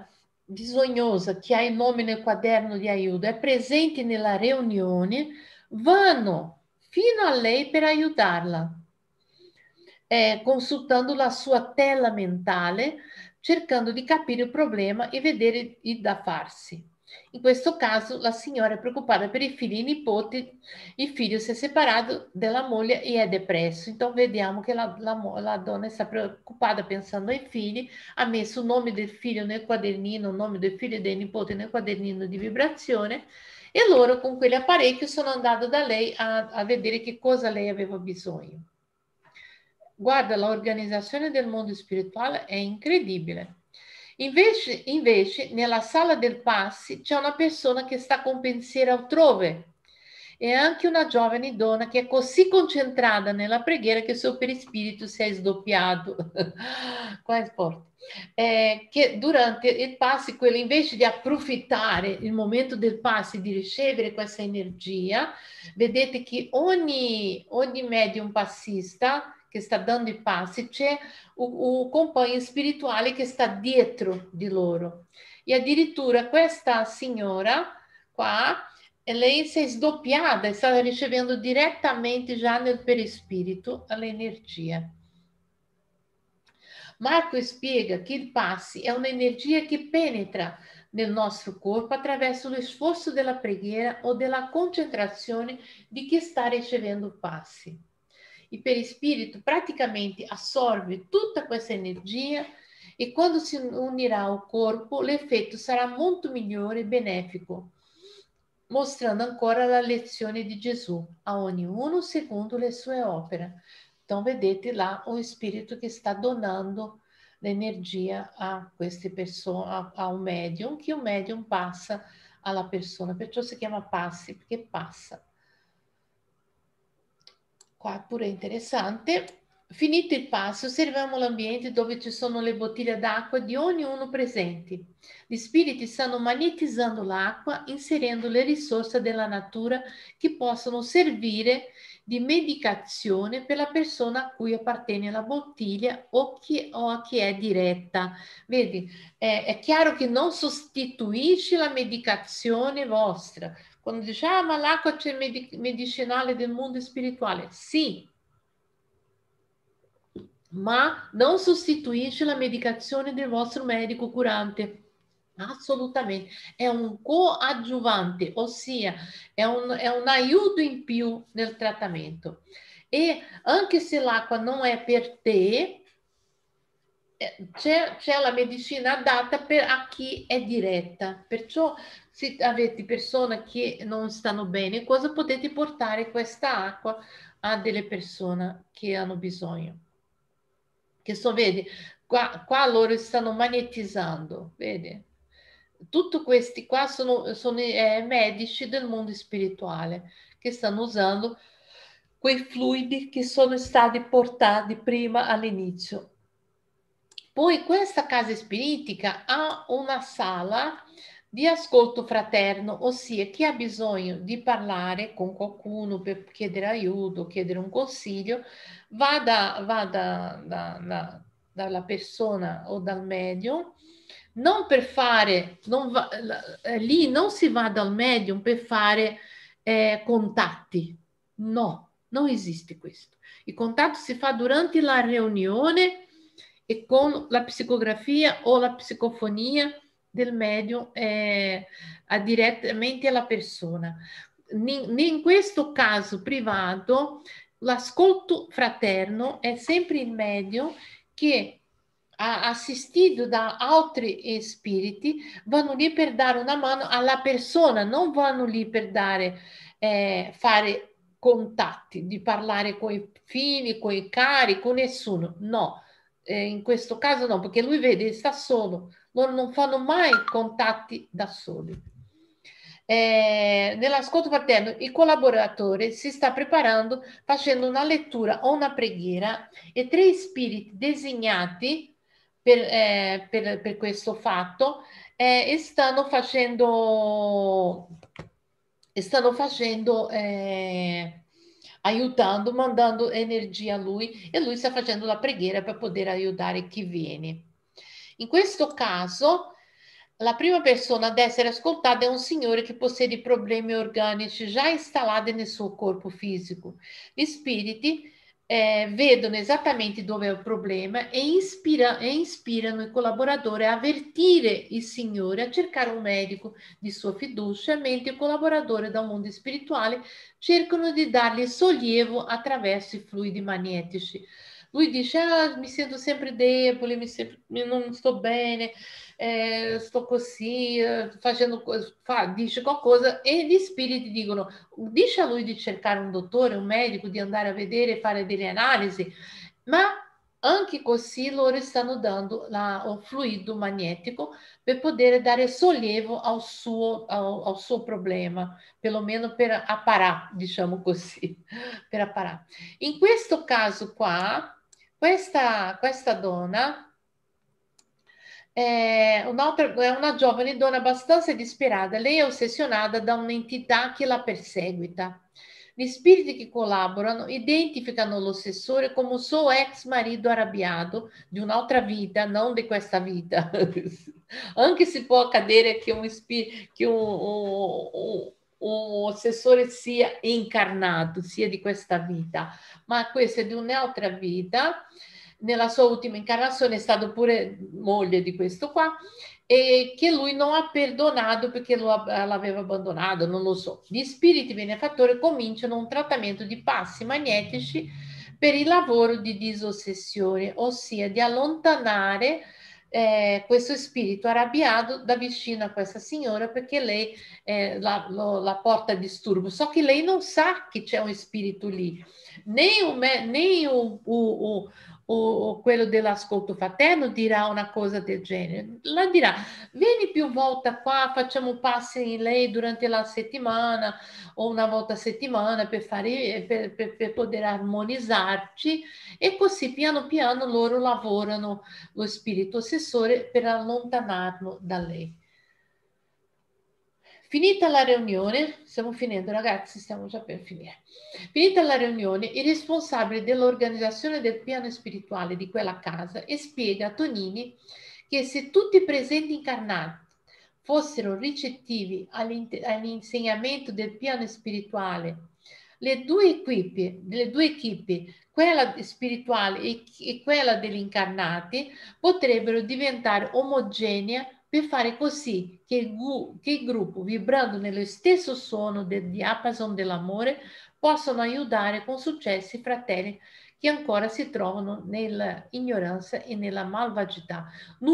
bisognosa che ha il nome nel quaderno di aiuto è presente nella riunione, vanno fino a lei per aiutarla, consultando la sua tela mentale, cercando di capire il problema e vedere il da farsi. In questo caso la signora è preoccupata per i figli e i nipoti, il figlio si è separato dalla moglie e è depresso. Então vediamo che la donna sta preoccupata pensando ai figli, ha messo il nome del figlio nel quadernino, il nome del figlio e dei nipoti nel quadernino di vibrazione e loro con quegli apparecchi sono andati da lei a vedere che cosa lei aveva bisogno. Guarda, l'organizzazione del mondo spirituale è incredibile. Invece, nella sala del passi c'è una persona che sta con pensiero altrove e anche una giovane donna che è così concentrata nella preghiera che il suo perispirito si è sdoppiato. Qua è forte. Che durante il passi, quello invece di approfittare il momento del passi, di ricevere questa energia, vedete che ogni medium passista che sta dando i passi, c'è un compagno spirituale che sta dietro di loro. E addirittura questa signora qua, lei si è sdoppiata e sta ricevendo direttamente già nel perispirito l'energia. Marco spiega che il passi è un'energia che penetra nel nostro corpo attraverso lo sforzo della preghiera o della concentrazione di chi sta ricevendo i passi. Il perispirito praticamente assorbe tutta questa energia e quando si unirà al corpo l'effetto sarà molto migliore e benefico, mostrando ancora la lezione di Gesù a ognuno secondo le sue opere. Então, vedete lá o spirito che sta donando l'energia a queste persone, a un medium, che un medium passa alla persona. Perciò si chiama passi, perché passa. Qua pure è interessante. Finito il passo, osserviamo l'ambiente dove ci sono le bottiglie d'acqua di ognuno presenti. Gli spiriti stanno magnetizzando l'acqua, inserendo le risorse della natura che possono servire di medicazione per la persona a cui appartiene la bottiglia o a chi è diretta. Vedi, è chiaro che non sostituisce la medicazione vostra. Quando dice, ah, ma l'acqua c'è medicinale del mondo spirituale. Sì, ma non sostituisce la medicazione del vostro medico curante. Assolutamente, è un coadiuvante, ossia è un aiuto in più nel trattamento. E anche se l'acqua non è per te, c'è la medicina adatta a chi è diretta. Perciò se avete persone che non stanno bene, cosa potete portare questa acqua a delle persone che hanno bisogno? Che vedi, qua loro stanno magnetizzando, vedi? Tutti questi qua sono medici del mondo spirituale che stanno usando quei fluidi che sono stati portati prima all'inizio. Poi questa casa spiritica ha una sala di ascolto fraterno, ossia chi ha bisogno di parlare con qualcuno per chiedere aiuto, chiedere un consiglio, va dalla persona o dal medium, non per fare, lì non si va dal medium per fare contatti, no, non esiste questo. Il contatto si fa durante la riunione e con la psicografia o la psicofonia del medium direttamente alla persona. In questo caso privato, l'ascolto fraterno è sempre il medium che assistito da altri spiriti vanno lì per dare una mano alla persona, non vanno lì per fare contatti, di parlare con i figli, con i cari, con nessuno, no. In questo caso no, perché lui vede, sta solo, loro non fanno mai contatti da soli. Nell'ascolto fraterno il collaboratore si sta preparando facendo una lettura o una preghiera e tre spiriti designati per questo fatto e stanno facendo aiutando, mandando energia a lui e lui sta facendo la preghiera per poter aiutare chi viene. In questo caso La prima persona ad essere ascoltata è un signore che possiede problemi organici già installati nel suo corpo fisico. Gli spiriti vedono esattamente dove è il problema e ispirano il collaboratore a avvertire il signore a cercare un medico di sua fiducia, mentre il collaboratore dal mondo spirituale cercano di dargli sollievo attraverso i fluidi magnetici. Lui dice: "Ah, mi sento sempre debole, non sto bene, sto così, facendo, dice qualcosa", e gli spiriti dicono: "Dice a lui di cercare un dottore, un medico, di andare a vedere, fare delle analisi", ma anche così loro stanno dando il fluido magnetico per poter dare sollievo al suo problema, perlomeno per apparare, diciamo così, per apparare. In questo caso qua, questa donna è una giovane donna abbastanza disperata. Lei è ossessionata da un'entità che la perseguita. Gli spiriti che collaborano identificano l'ossessore come un suo ex marito arrabbiato di un'altra vita, non di questa vita. Anche se può accadere che un ossessore sia incarnato, sia di questa vita, ma questo è di un'altra vita. Nella sua ultima incarnazione è stato pure moglie di questo qua, e che lui non ha perdonato perché l'aveva abbandonato, non lo so. Gli spiriti benefattori cominciano un trattamento di passi magnetici per il lavoro di disossessione, ossia di allontanare questo spirito arrabbiato da vicino a questa signora, perché lei la porta a disturbo. So che lei non sa che c'è un spirito lì, né quello dell'ascolto fraterno dirà una cosa del genere. La dirà: "Vieni più volte qua, facciamo passi in lei durante la settimana o una volta a settimana per poter armonizzarci", e così piano piano loro lavorano lo spirito ossessore per allontanarlo da lei. Finita la riunione, stiamo finendo ragazzi, stiamo già per finire. Finita la riunione, il responsabile dell'organizzazione del piano spirituale di quella casa spiega a Tonini che se tutti i presenti incarnati fossero ricettivi all'insegnamento del piano spirituale, le due equipe, quella spirituale e quella degli incarnati, potrebbero diventare omogenee per fare così che il gruppo, vibrando nello stesso suono del diapason dell'amore, possano aiutare con successo i fratelli che ancora si trovano nell'ignoranza e nella malvagità.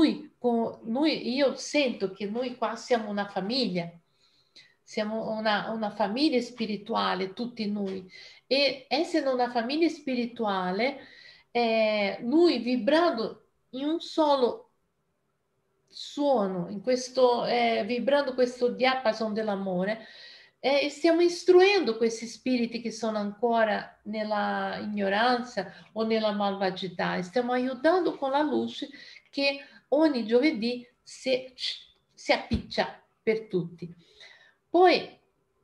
Io sento che noi qua siamo una famiglia, siamo una famiglia spirituale, tutti noi, e essendo una famiglia spirituale, noi vibrando in un solo suono, vibrando questo diapason dell'amore, stiamo istruendo questi spiriti che sono ancora nella ignoranza o nella malvagità, e stiamo aiutando con la luce che ogni giovedì si appiccia per tutti. Poi,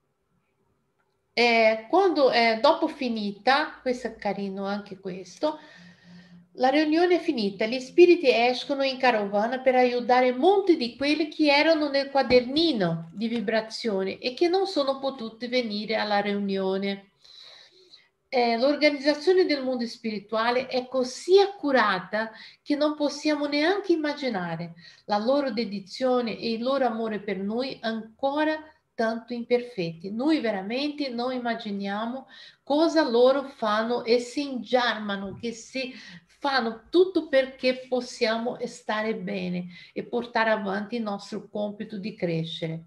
dopo finita, questo è carino anche questo, la riunione è finita, gli spiriti escono in carovana per aiutare molti di quelli che erano nel quadernino di vibrazione e che non sono potuti venire alla riunione. L'organizzazione del mondo spirituale è così accurata che non possiamo neanche immaginare la loro dedizione e il loro amore per noi ancora tanto imperfetti. Noi veramente non immaginiamo cosa loro fanno e si ingiarmano, che si fanno tutto perché possiamo stare bene e portare avanti il nostro compito di crescere.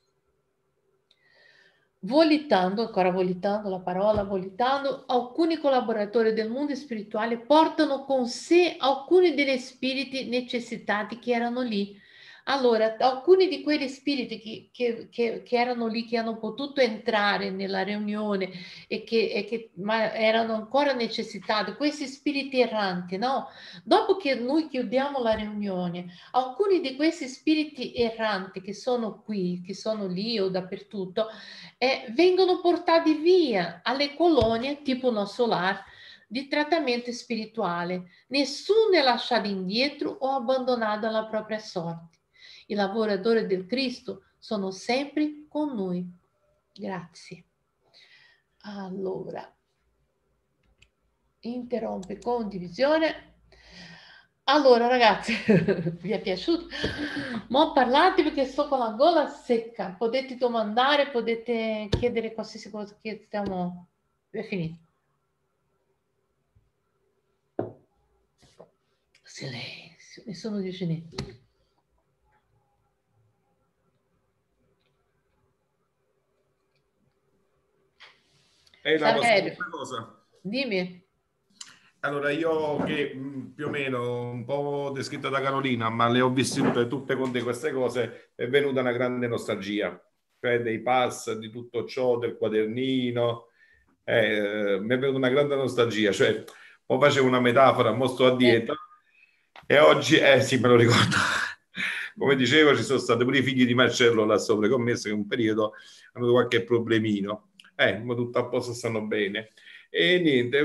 Volitando, ancora volitando la parola, volitando, alcuni collaboratori del mondo spirituale portano con sé alcuni degli spiriti necessitati che erano lì. Allora, alcuni di quegli spiriti che erano lì, che hanno potuto entrare nella riunione ma erano ancora necessitati, questi spiriti erranti, no? Dopo che noi chiudiamo la riunione, alcuni di questi spiriti erranti che sono qui, che sono lì o dappertutto, vengono portati via alle colonie tipo No Solar di trattamento spirituale. Nessuno è lasciato indietro o abbandonato alla propria sorte. I lavoratori del Cristo sono sempre con noi. Grazie. Allora, interrompe condivisione. Allora ragazzi, vi è piaciuto? Ma parlate perché sto con la gola secca. Potete domandare, potete chiedere qualsiasi cosa che stiamo... È finito. Silenzio, nessuno dice niente. Una cosa. Dimmi. Allora, io che più o meno un po' descritta da Carolina, ma le ho vissute tutte con queste cose, è venuta una grande nostalgia, cioè dei pass, di tutto ciò, del quadernino. Mi è venuta una grande nostalgia, cioè, mo facevo una metafora, mo sto a dieta e oggi, sì, me lo ricordo. Come dicevo, ci sono stati pure i figli di Marcello là sopra, commesso che in un periodo hanno avuto qualche problemino. Ma tutto a posto, stanno bene. E niente,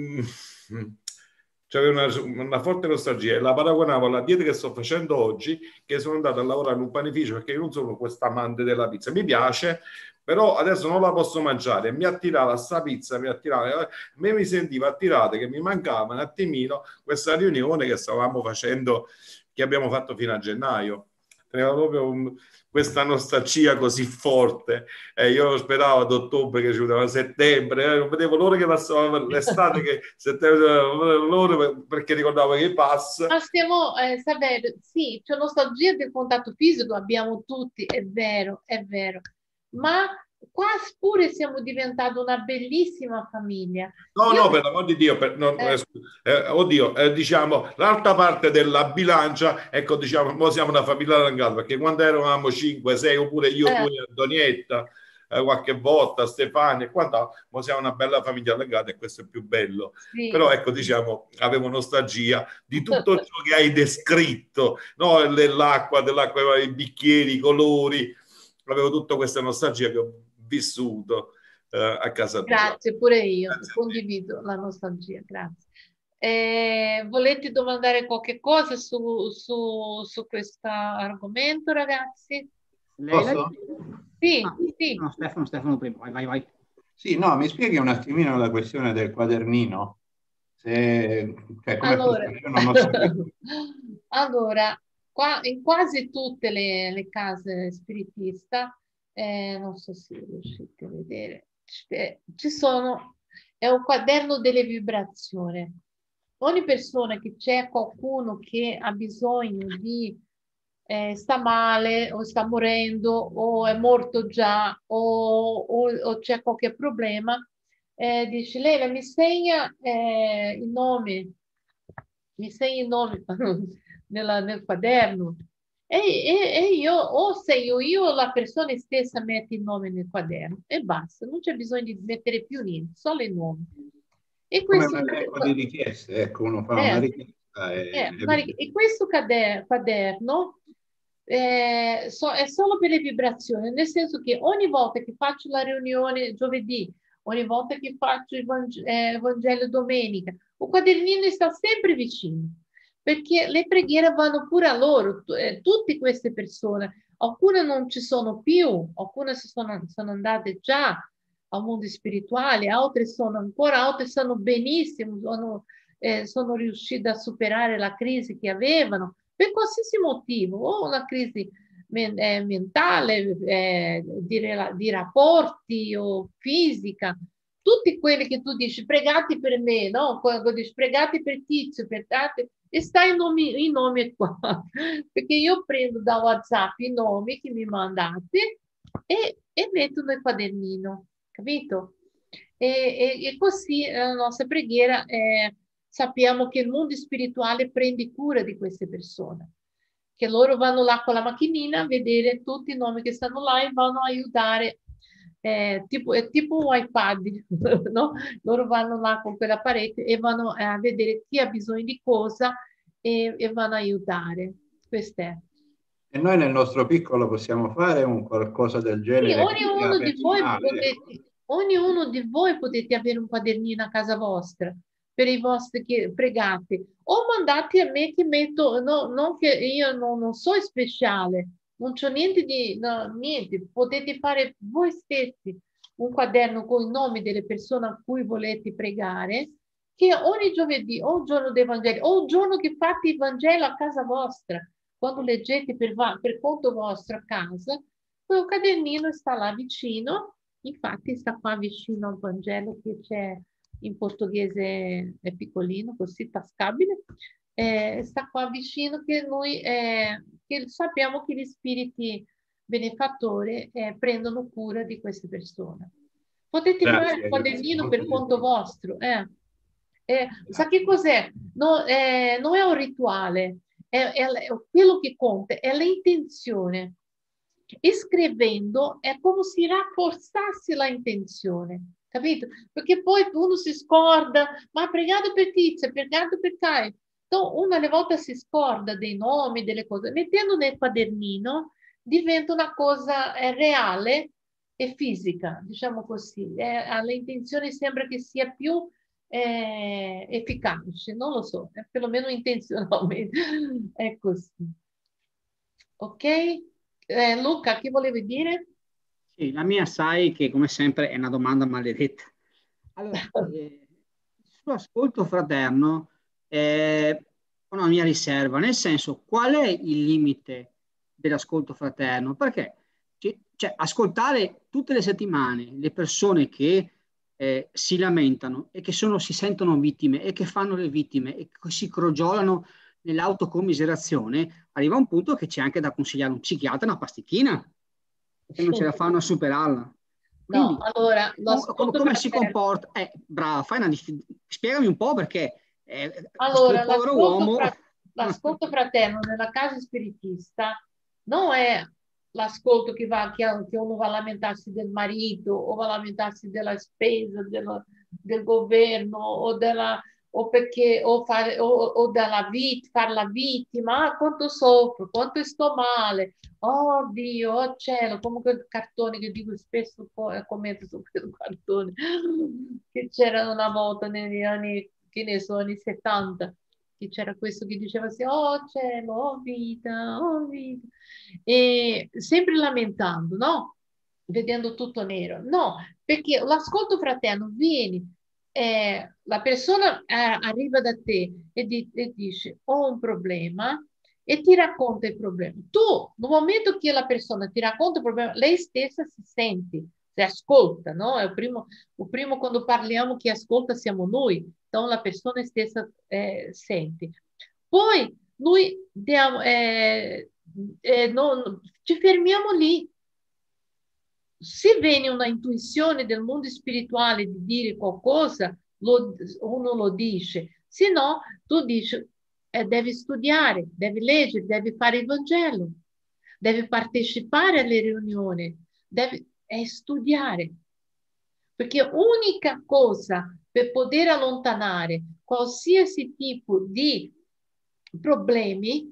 c'avevo una forte nostalgia e la paragonavo alla dieta che sto facendo oggi, che sono andato a lavorare in un panificio perché io non sono quest'amante della pizza, mi piace, però adesso non la posso mangiare, mi attirava sta pizza, a me mi sentivo attirato che mi mancava un attimino questa riunione che stavamo facendo, che abbiamo fatto fino a gennaio. Teneva proprio questa nostalgia così forte. Io speravo ad ottobre che ci vedeva a settembre, non vedevo l'ora che passava l'estate, che settembre, l'ora perché ricordavo che passa. Ma stiamo, sapendo, sì, c'è nostalgia del contatto fisico, abbiamo tutti, è vero, ma qua pure siamo diventati una bellissima famiglia. No, per l'amor di Dio, diciamo, l'altra parte della bilancia, ecco, diciamo, noi siamo una famiglia allargata, perché quando eravamo 5, 6, oppure io, tu e Antonietta, qualche volta, Stefania, mo siamo una bella famiglia allargata e questo è più bello. Sì. Però, ecco, diciamo, avevo nostalgia di tutto ciò che hai descritto, no? Dell'acqua, i bicchieri, i colori, avevo tutta questa nostalgia che ho vissuto a casa tua. Grazie, pure io condivido la nostalgia, grazie. Volete domandare qualche cosa su questo argomento, ragazzi? Posso? Sì, sì. No, Stefano prima, vai. Sì, no, mi spieghi un attimino la questione del quadernino? Allora, qua, in quasi tutte le case spiritista, non so se riuscite a vedere, è un quaderno delle vibrazioni. Ogni persona che c'è qualcuno che ha bisogno di sta male o sta morendo o è morto già o c'è qualche problema, dice Leila mi segna il nome nel quaderno e io o segno io la persona stessa mette il nome nel quaderno e basta, non c'è bisogno di mettere più niente, solo il nome. E questo, come un elenco di richieste, ecco, uno fa una richiesta e questo quaderno è solo per le vibrazioni, nel senso che ogni volta che faccio la riunione giovedì, ogni volta che faccio il Vangelo domenica, il quadernino sta sempre vicino, perché le preghiere vanno pure a loro, tutte queste persone, alcune non ci sono più, alcune sono andate già al mondo spirituale, altre sono ancora, altre sono benissimo, sono riuscite a superare la crisi che avevano, per qualsiasi motivo, o una crisi mentale, di rapporti o fisica, tutti quelli che tu dici pregate per me, no? Quando dici pregate per Tizio, per Tate, e sta il nome qua, perché io prendo da WhatsApp i nomi che mi mandate e metto nel quadernino, capito? E così la nostra preghiera sappiamo che il mondo spirituale prende cura di queste persone, che loro vanno là con la macchinina a vedere tutti i nomi che stanno là e vanno a aiutare, è tipo un iPad, no? Loro vanno là con quella parete e vanno a vedere chi ha bisogno di cosa e vanno a aiutare. Questo è. E noi nel nostro piccolo possiamo fare un qualcosa del genere? Sì, ognuno di voi potete avere un quadernino a casa vostra. per i vostri pregate, o mandate a me che metto, no, non che io non so speciale, non c'ho niente di, no, niente, potete fare voi stessi un quaderno con i nomi delle persone a cui volete pregare, che ogni giovedì, o un giorno dei Vangeli, o un giorno che fate il Vangelo a casa vostra, quando leggete per conto vostro a casa, quel quadernino sta là vicino, infatti sta qua vicino al Vangelo che c'è in portoghese, è piccolino, così tascabile, sta qua vicino che noi che sappiamo che gli spiriti benefattori prendono cura di queste persone. Potete fare Grazie, il quadernino molto per conto gentile. vostro. Sa che cos'è? No, non è un rituale, quello che conta è l'intenzione. E scrivendo è come se rafforzasse la intenzione, capito? Perché poi uno si scorda, ma ha pregato per Tizia, pregato per Caio. Então, uno alle volte si scorda dei nomi, delle cose. Mettendo nel quadernino diventa una cosa reale e fisica, diciamo così. L'intenzione sembra che sia più efficace, non lo so, perlomeno intenzionalmente è così. Ok? Luca, che volevi dire? Sì, la mia sai che come sempre è una domanda maledetta. Allora, su ascolto fraterno ho una mia riserva, nel senso, qual è il limite dell'ascolto fraterno? Perché cioè, ascoltare tutte le settimane le persone che si lamentano e che si sentono vittime e che fanno le vittime e che si crogiolano nell'autocommiserazione, arriva un punto che c'è anche da consigliare un psichiatra una pasticchina, perché non ce la fanno a superarla. Quindi, No, allora, l'ascolto come si fraterno. comporta? Brava, spiegami un po' perché questo Allora, povero uomo... l'ascolto fraterno nella casa spiritista non è l'ascolto che uno va a lamentarsi del marito o va a lamentarsi della spesa del governo o perché o della far la vittima, ah, quanto soffro, quanto sto male, oh Dio, oh cielo, come quel cartone che dico spesso commento su quel cartone che c'era una volta negli anni, che ne so, anni 70, che c'era questo che diceva assim, oh cielo, oh vita, e sempre lamentando, no? Vedendo tutto nero. No, perché l'ascolto fraterno viene, la persona arriva da te e dice ho un problema e ti racconta il problema. Tu, nel momento che la persona ti racconta il problema, lei stessa si sente, si ascolta, no? È il primo quando parliamo che ascolta siamo noi, então la persona stessa sente. Poi noi ci fermiamo lì. Se viene una intuizione del mondo spirituale di dire qualcosa, uno lo dice, se no tu dici devi studiare, devi leggere, devi fare il Vangelo, devi partecipare alle riunioni, devi studiare, perché unica cosa per poter allontanare qualsiasi tipo di problemi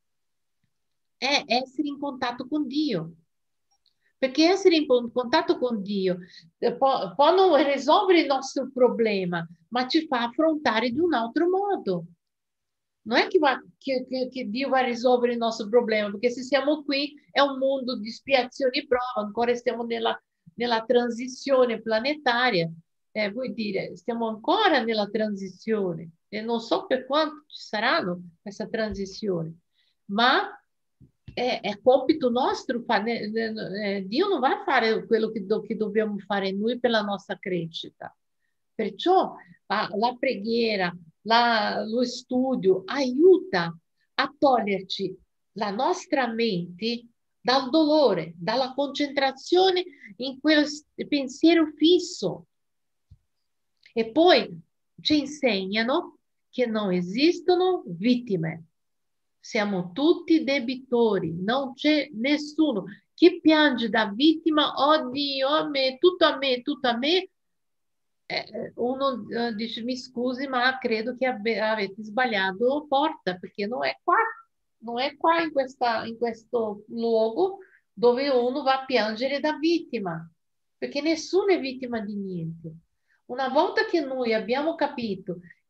è essere in contatto con Dio. Perché essere in contatto con Dio può non risolvere il nostro problema, ma ci fa affrontare di un altro modo. Non è che Dio va a risolvere il nostro problema, perché se siamo qui è un mondo di spiazione e prova, ancora stiamo nella transizione planetaria, vuol dire, stiamo ancora nella transizione e non so per quanto ci saranno questa transizione, ma è compito nostro, Dio non va a fare quello che dobbiamo fare noi per la nostra crescita. Perciò la preghiera, lo studio aiuta a toglierci la nostra mente dal dolore, dalla concentrazione in quel pensiero fisso. E poi ci insegnano che non esistono vittime. Siamo tutti debitori, non c'è nessuno. Chi piange da vittima, oh Dio, a me, tutto a me. Uno dice, mi scusi, ma credo che avete sbagliato porta, perché non è qua in questo luogo dove uno va a piangere da vittima, perché nessuno è vittima di niente. Una volta che noi abbiamo capito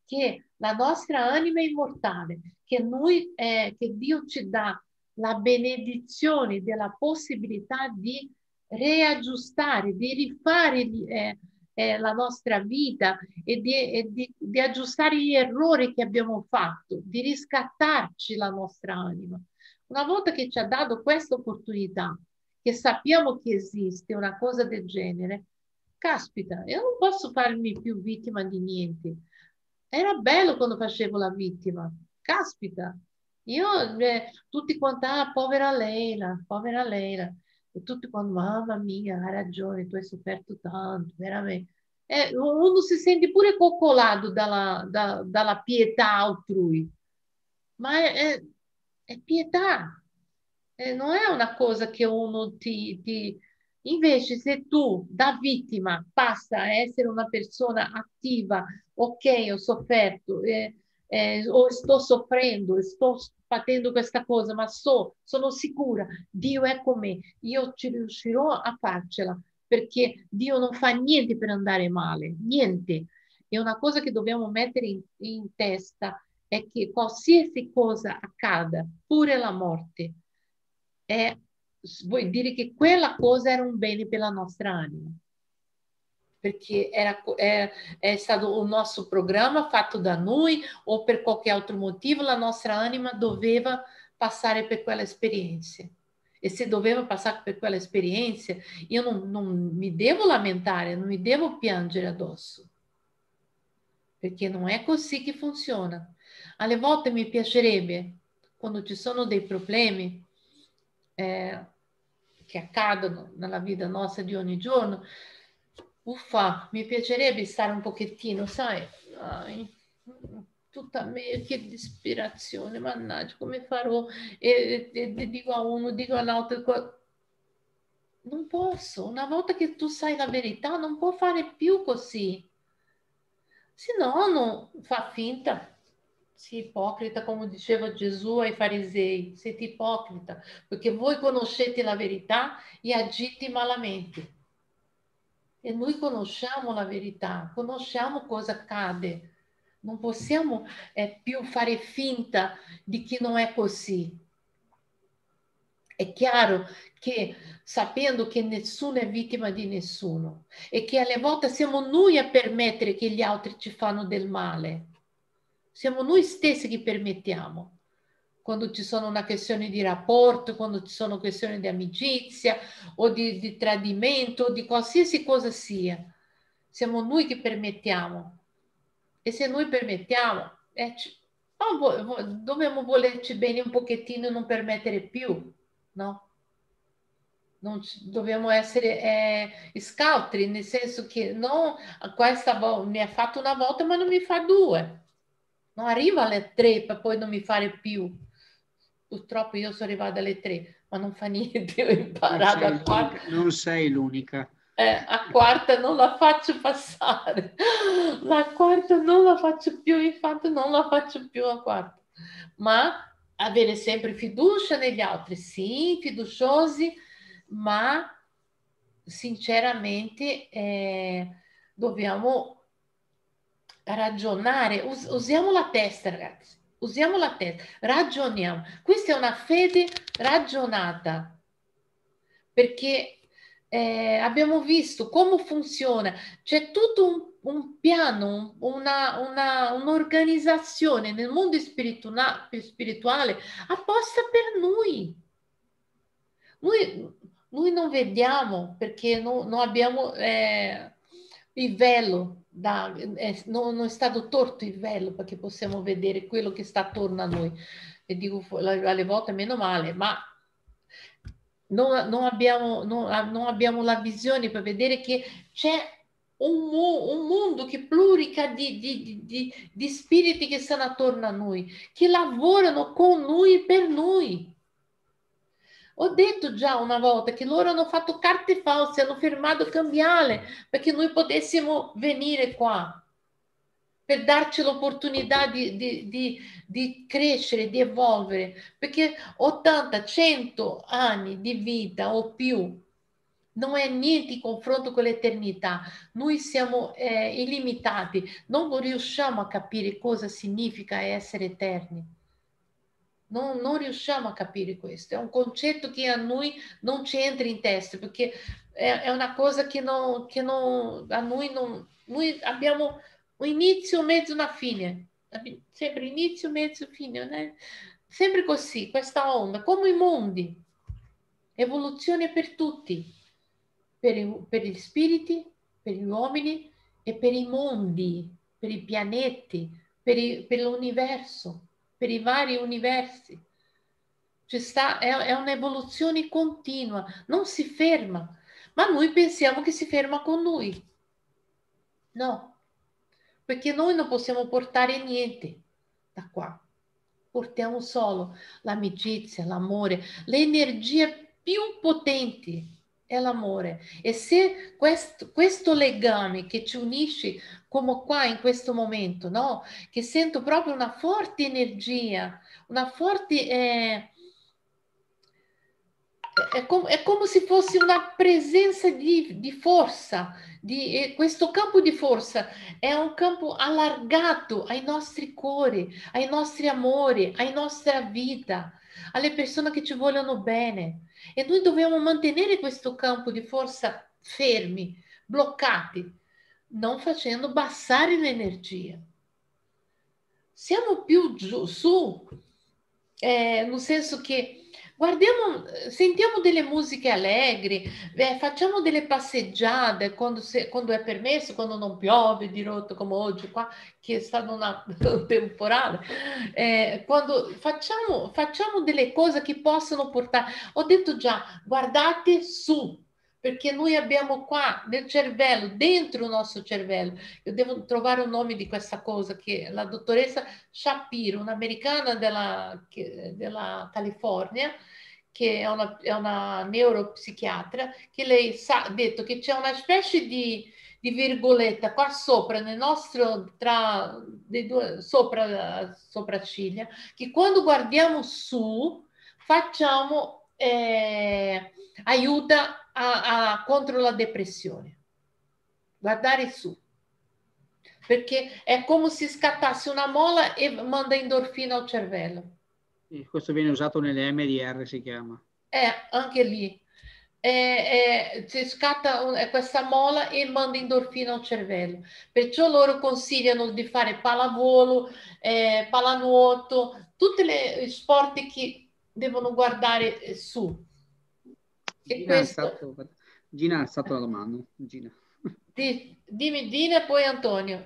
che la nostra anima è immortale, che Dio ci dà la benedizione della possibilità di reaggiustare, di rifare la nostra vita di aggiustare gli errori che abbiamo fatto, di riscattarci la nostra anima. Una volta che ci ha dato questa opportunità, che sappiamo che esiste una cosa del genere, caspita, io non posso farmi più vittima di niente. Era bello quando facevo la vittima, caspita. Io, tutti quanti, povera Leila, povera Leila. E tutti quanti, mamma mia, hai ragione, tu hai sofferto tanto, veramente. Uno si sente pure coccolato dalla pietà altrui, ma è pietà. Non è una cosa che uno Invece, se tu da vittima passa a essere una persona attiva, ok, ho sofferto, o sto soffrendo, sto patendo questa cosa, ma sono sicura, Dio è con me, io ci riuscirò a farcela, perché Dio non fa niente per andare male, niente. È una cosa che dobbiamo mettere in testa, è che qualsiasi cosa accada, pure la morte, vuol dire che quella cosa era un bene per la nostra anima, perché è stato un nostro programma fatto da noi o per qualche altro motivo la nostra anima doveva passare per quella esperienza. E se doveva passare per quella esperienza, io non mi devo lamentare, non mi devo piangere addosso, perché non è così che funziona. Alle volte mi piacerebbe, quando ci sono dei problemi, che accadono nella vita nostra di ogni giorno, mi piacerebbe stare un pochettino, sai, tutta me, che disperazione, mannaggia, come farò? E dico a uno, dico all'altro, non posso, una volta che tu sai la verità, non può fare più così, se no non fa finta. Sii ipocrita, come diceva Gesù ai farisei, siete ipocrita, perché voi conoscete la verità e agite malamente. E noi conosciamo la verità, conosciamo cosa accade. Non possiamo più fare finta di che non è così. È chiaro che sapendo che nessuno è vittima di nessuno e che alle volte siamo noi a permettere che gli altri ci fanno del male. Siamo noi stessi che permettiamo. Quando ci sono una questione di rapporto, quando ci sono questioni di amicizia o di tradimento, o di qualsiasi cosa sia. Siamo noi che permettiamo. E se noi permettiamo, dobbiamo volerci bene un pochettino e non permettere più, no? Dobbiamo essere scoutri, nel senso che no, questa mi ha fatto una volta ma non mi fa due. Non arriva alle 3 per poi non mi fare più. Purtroppo io sono arrivata alle 3, ma non fa niente, ho imparato a quarta. Non sei l'unica. A quarta non la faccio passare. La quarta non la faccio più, infatti non la faccio più a quarta. Ma avere sempre fiducia negli altri, sì, fiduciosi, ma sinceramente dobbiamo ragionare, usiamo la testa, ragazzi, usiamo la testa, ragioniamo. Questa è una fede ragionata, perché abbiamo visto come funziona, c'è tutto un piano, un'organizzazione nel mondo spirituale apposta per noi. Noi non vediamo perché non abbiamo il velo, non è stato torto il velo perché possiamo vedere quello che sta attorno a noi. E dico alle volte meno male, ma non abbiamo la visione per vedere che c'è un mondo che plurica di spiriti che stanno attorno a noi, che lavorano con noi e per noi. Ho detto già una volta che loro hanno fatto carte false, hanno firmato cambiale perché noi potessimo venire qua per darci l'opportunità di crescere, di evolvere, perché 80, 100 anni di vita o più non è niente in confronto con l'eternità. Noi siamo illimitati, non riusciamo a capire cosa significa essere eterni. Non riusciamo a capire questo. È un concetto che a noi non ci entra in testa, perché è una cosa che a noi non... Noi abbiamo un inizio, un mezzo, una fine. Sempre inizio, mezzo, fine. Né? Sempre così, questa onda, come i mondi. Evoluzione per tutti, per gli spiriti, per gli uomini e per i mondi, per i pianeti, per l'universo, per i vari universi. È un'evoluzione continua, non si ferma, ma noi pensiamo che si ferma con noi. No, perché noi non possiamo portare niente da qua. Portiamo solo l'amicizia, l'amore, l'energia più potenti è l'amore. E se questo legame che ci unisce come qua in questo momento, no? Che sento proprio una forte energia, una forte... è come se fosse una presenza di forza, questo campo di forza è un campo allargato ai nostri cuori, ai nostri amori, alla nostra vita, alle persone che ci vogliono bene. E noi dobbiamo mantenere questo campo di forza fermi, bloccati, non facendo abbassare l'energia. Siamo più giù, su, nel senso che guardiamo, sentiamo delle musiche allegri, facciamo delle passeggiate quando è permesso, quando non piove di rotto come oggi qua, che è stato un temporale. Quando facciamo delle cose che possono portare, ho detto già, guardate su, perché noi abbiamo qua nel cervello, dentro il nostro cervello, io devo trovare un nome di questa cosa, che la dottoressa Shapiro, un'americana della California, che è una neuropsichiatra, che lei ha detto che c'è una specie di virgoletta qua sopra, nel nostro, tra le due, sopra la sopracciglia, che quando guardiamo su facciamo, aiuta contro la depressione. Guardare su. Perché è come se scattasse una molla e manda endorfina al cervello. E questo viene usato nelle MDR, si chiama. Anche lì. Si scatta questa molla e manda endorfina al cervello. Perciò loro consigliano di fare pallavolo, pallanuoto, tutti gli sport che devono guardare su. E questo... Gina ha alzato la domanda. Gina. Dimmi Gina e poi Antonio.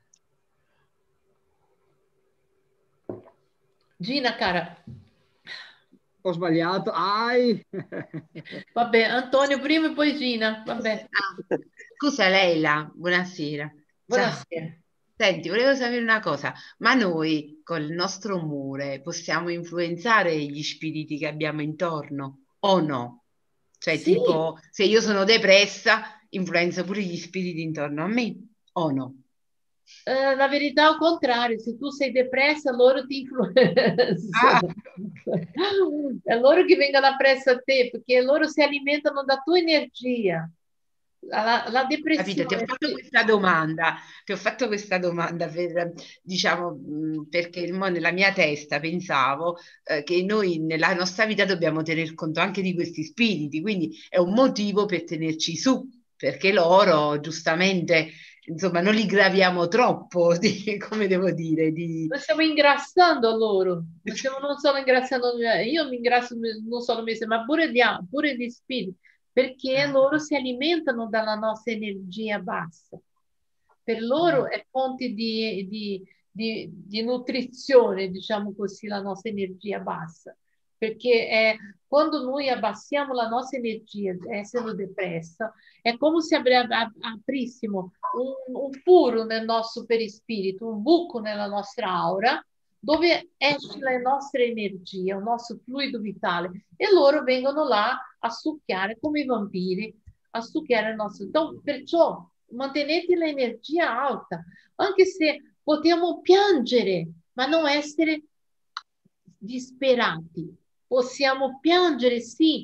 Gina, cara. Ho sbagliato. Vabbè, Antonio prima e poi Gina. Vabbè. Scusa Leila, buonasera. Buonasera. Senti, volevo sapere una cosa, ma noi col nostro umore possiamo influenzare gli spiriti che abbiamo intorno o no? Cioè, sì. Tipo, se io sono depressa, influenza pure gli spiriti intorno a me o no? La verità è al contrario, se tu sei depressa, loro ti influenzano. È loro che vengono appresso a te, perché loro si alimentano da tua energia. La depressione... Capito? Ti ho fatto questa domanda per, diciamo, perché nella mia testa pensavo che noi nella nostra vita dobbiamo tener conto anche di questi spiriti, quindi è un motivo per tenerci su, perché loro giustamente, insomma, non li graviamo troppo, come devo dire, Noi stiamo ingrassando loro, non solo ingrassando, io mi ingrasso non solo me, ma pure di spiriti, perché loro si alimentano dalla nostra energia bassa. Per loro è fonte di nutrizione, diciamo così, la nostra energia bassa. Perché quando noi abbassiamo la nostra energia, essendo depressa, è come se aprissimo un furo nel nostro perispirito, un buco nella nostra aura, dove esce la nostra energia, il nostro fluido vitale, e loro vengono là a succhiare come i vampiri, a succhiare il nostro. Perciò mantenete l'energia alta, anche se possiamo piangere, ma non essere disperati. Possiamo piangere, sì,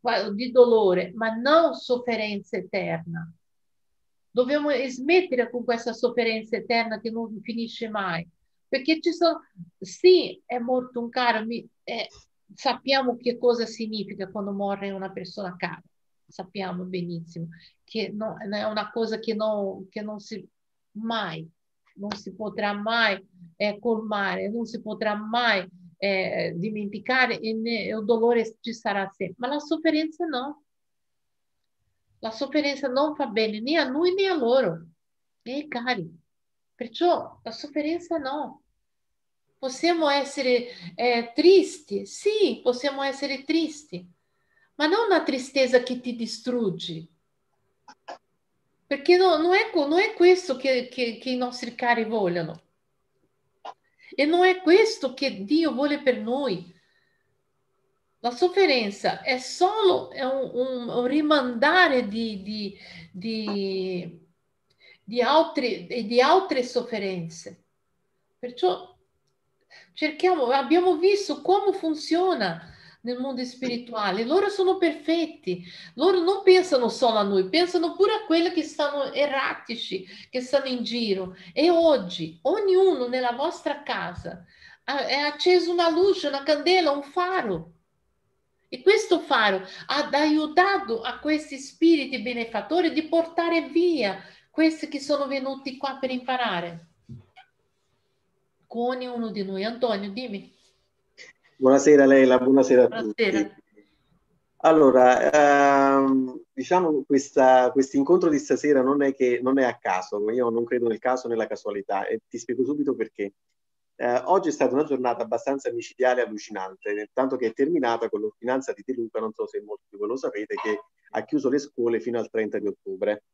di dolore, ma non sofferenza eterna. Dobbiamo smettere con questa sofferenza eterna che non finisce mai, perché ci sono, sì, è morto un caro, sappiamo che cosa significa quando muore una persona cara, sappiamo benissimo che è una cosa che non si mai, non si potrà mai colmare, non si potrà mai dimenticare e il dolore ci sarà sempre, ma la sofferenza no. La sofferenza non fa bene né a noi né a loro, né ai cari. Perciò la sofferenza no. Possiamo essere tristi, sì, possiamo essere tristi, ma non una tristezza che ti distrugge. Perché non è questo che i nostri cari vogliono. E non è questo che Dio vuole per noi. La sofferenza è solo un rimandare di, di altre sofferenze. Perciò abbiamo visto come funziona nel mondo spirituale. Loro sono perfetti, loro non pensano solo a noi, pensano pure a quelli che stanno erratici, che stanno in giro. E oggi, ognuno nella vostra casa è acceso una luce, una candela, un faro. E questo faro ha aiutato a questi spiriti benefattori di portare via questi che sono venuti qua per imparare. Con ognuno di noi. Antonio, dimmi. Buonasera Leila, buonasera a tutti. Buonasera. Allora, diciamo questo incontro di stasera non è a caso, io non credo nel caso né nella casualità e ti spiego subito perché. Oggi è stata una giornata abbastanza micidiale e allucinante, tanto che è terminata con l'ordinanza di De Luca, non so se molti di voi lo sapete, che ha chiuso le scuole fino al 30 di ottobre.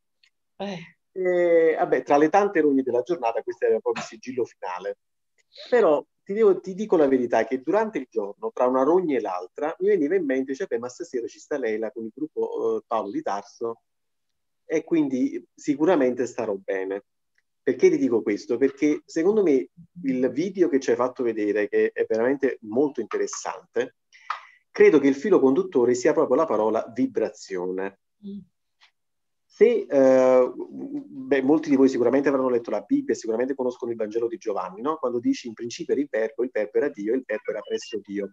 E, vabbè, tra le tante rogne della giornata, questo era proprio il sigillo finale. Però ti dico la verità che durante il giorno, tra una rogna e l'altra, mi veniva in mente, cioè, ma stasera ci sta Leila con il gruppo Paolo di Tarso e quindi sicuramente starò bene. Perché ti dico questo? Perché secondo me il video che ci hai fatto vedere, che è veramente molto interessante, credo che il filo conduttore sia proprio la parola vibrazione. Se, molti di voi sicuramente avranno letto la Bibbia, sicuramente conoscono il Vangelo di Giovanni, no? Quando dice in principio era il verbo era Dio, il verbo era presso Dio.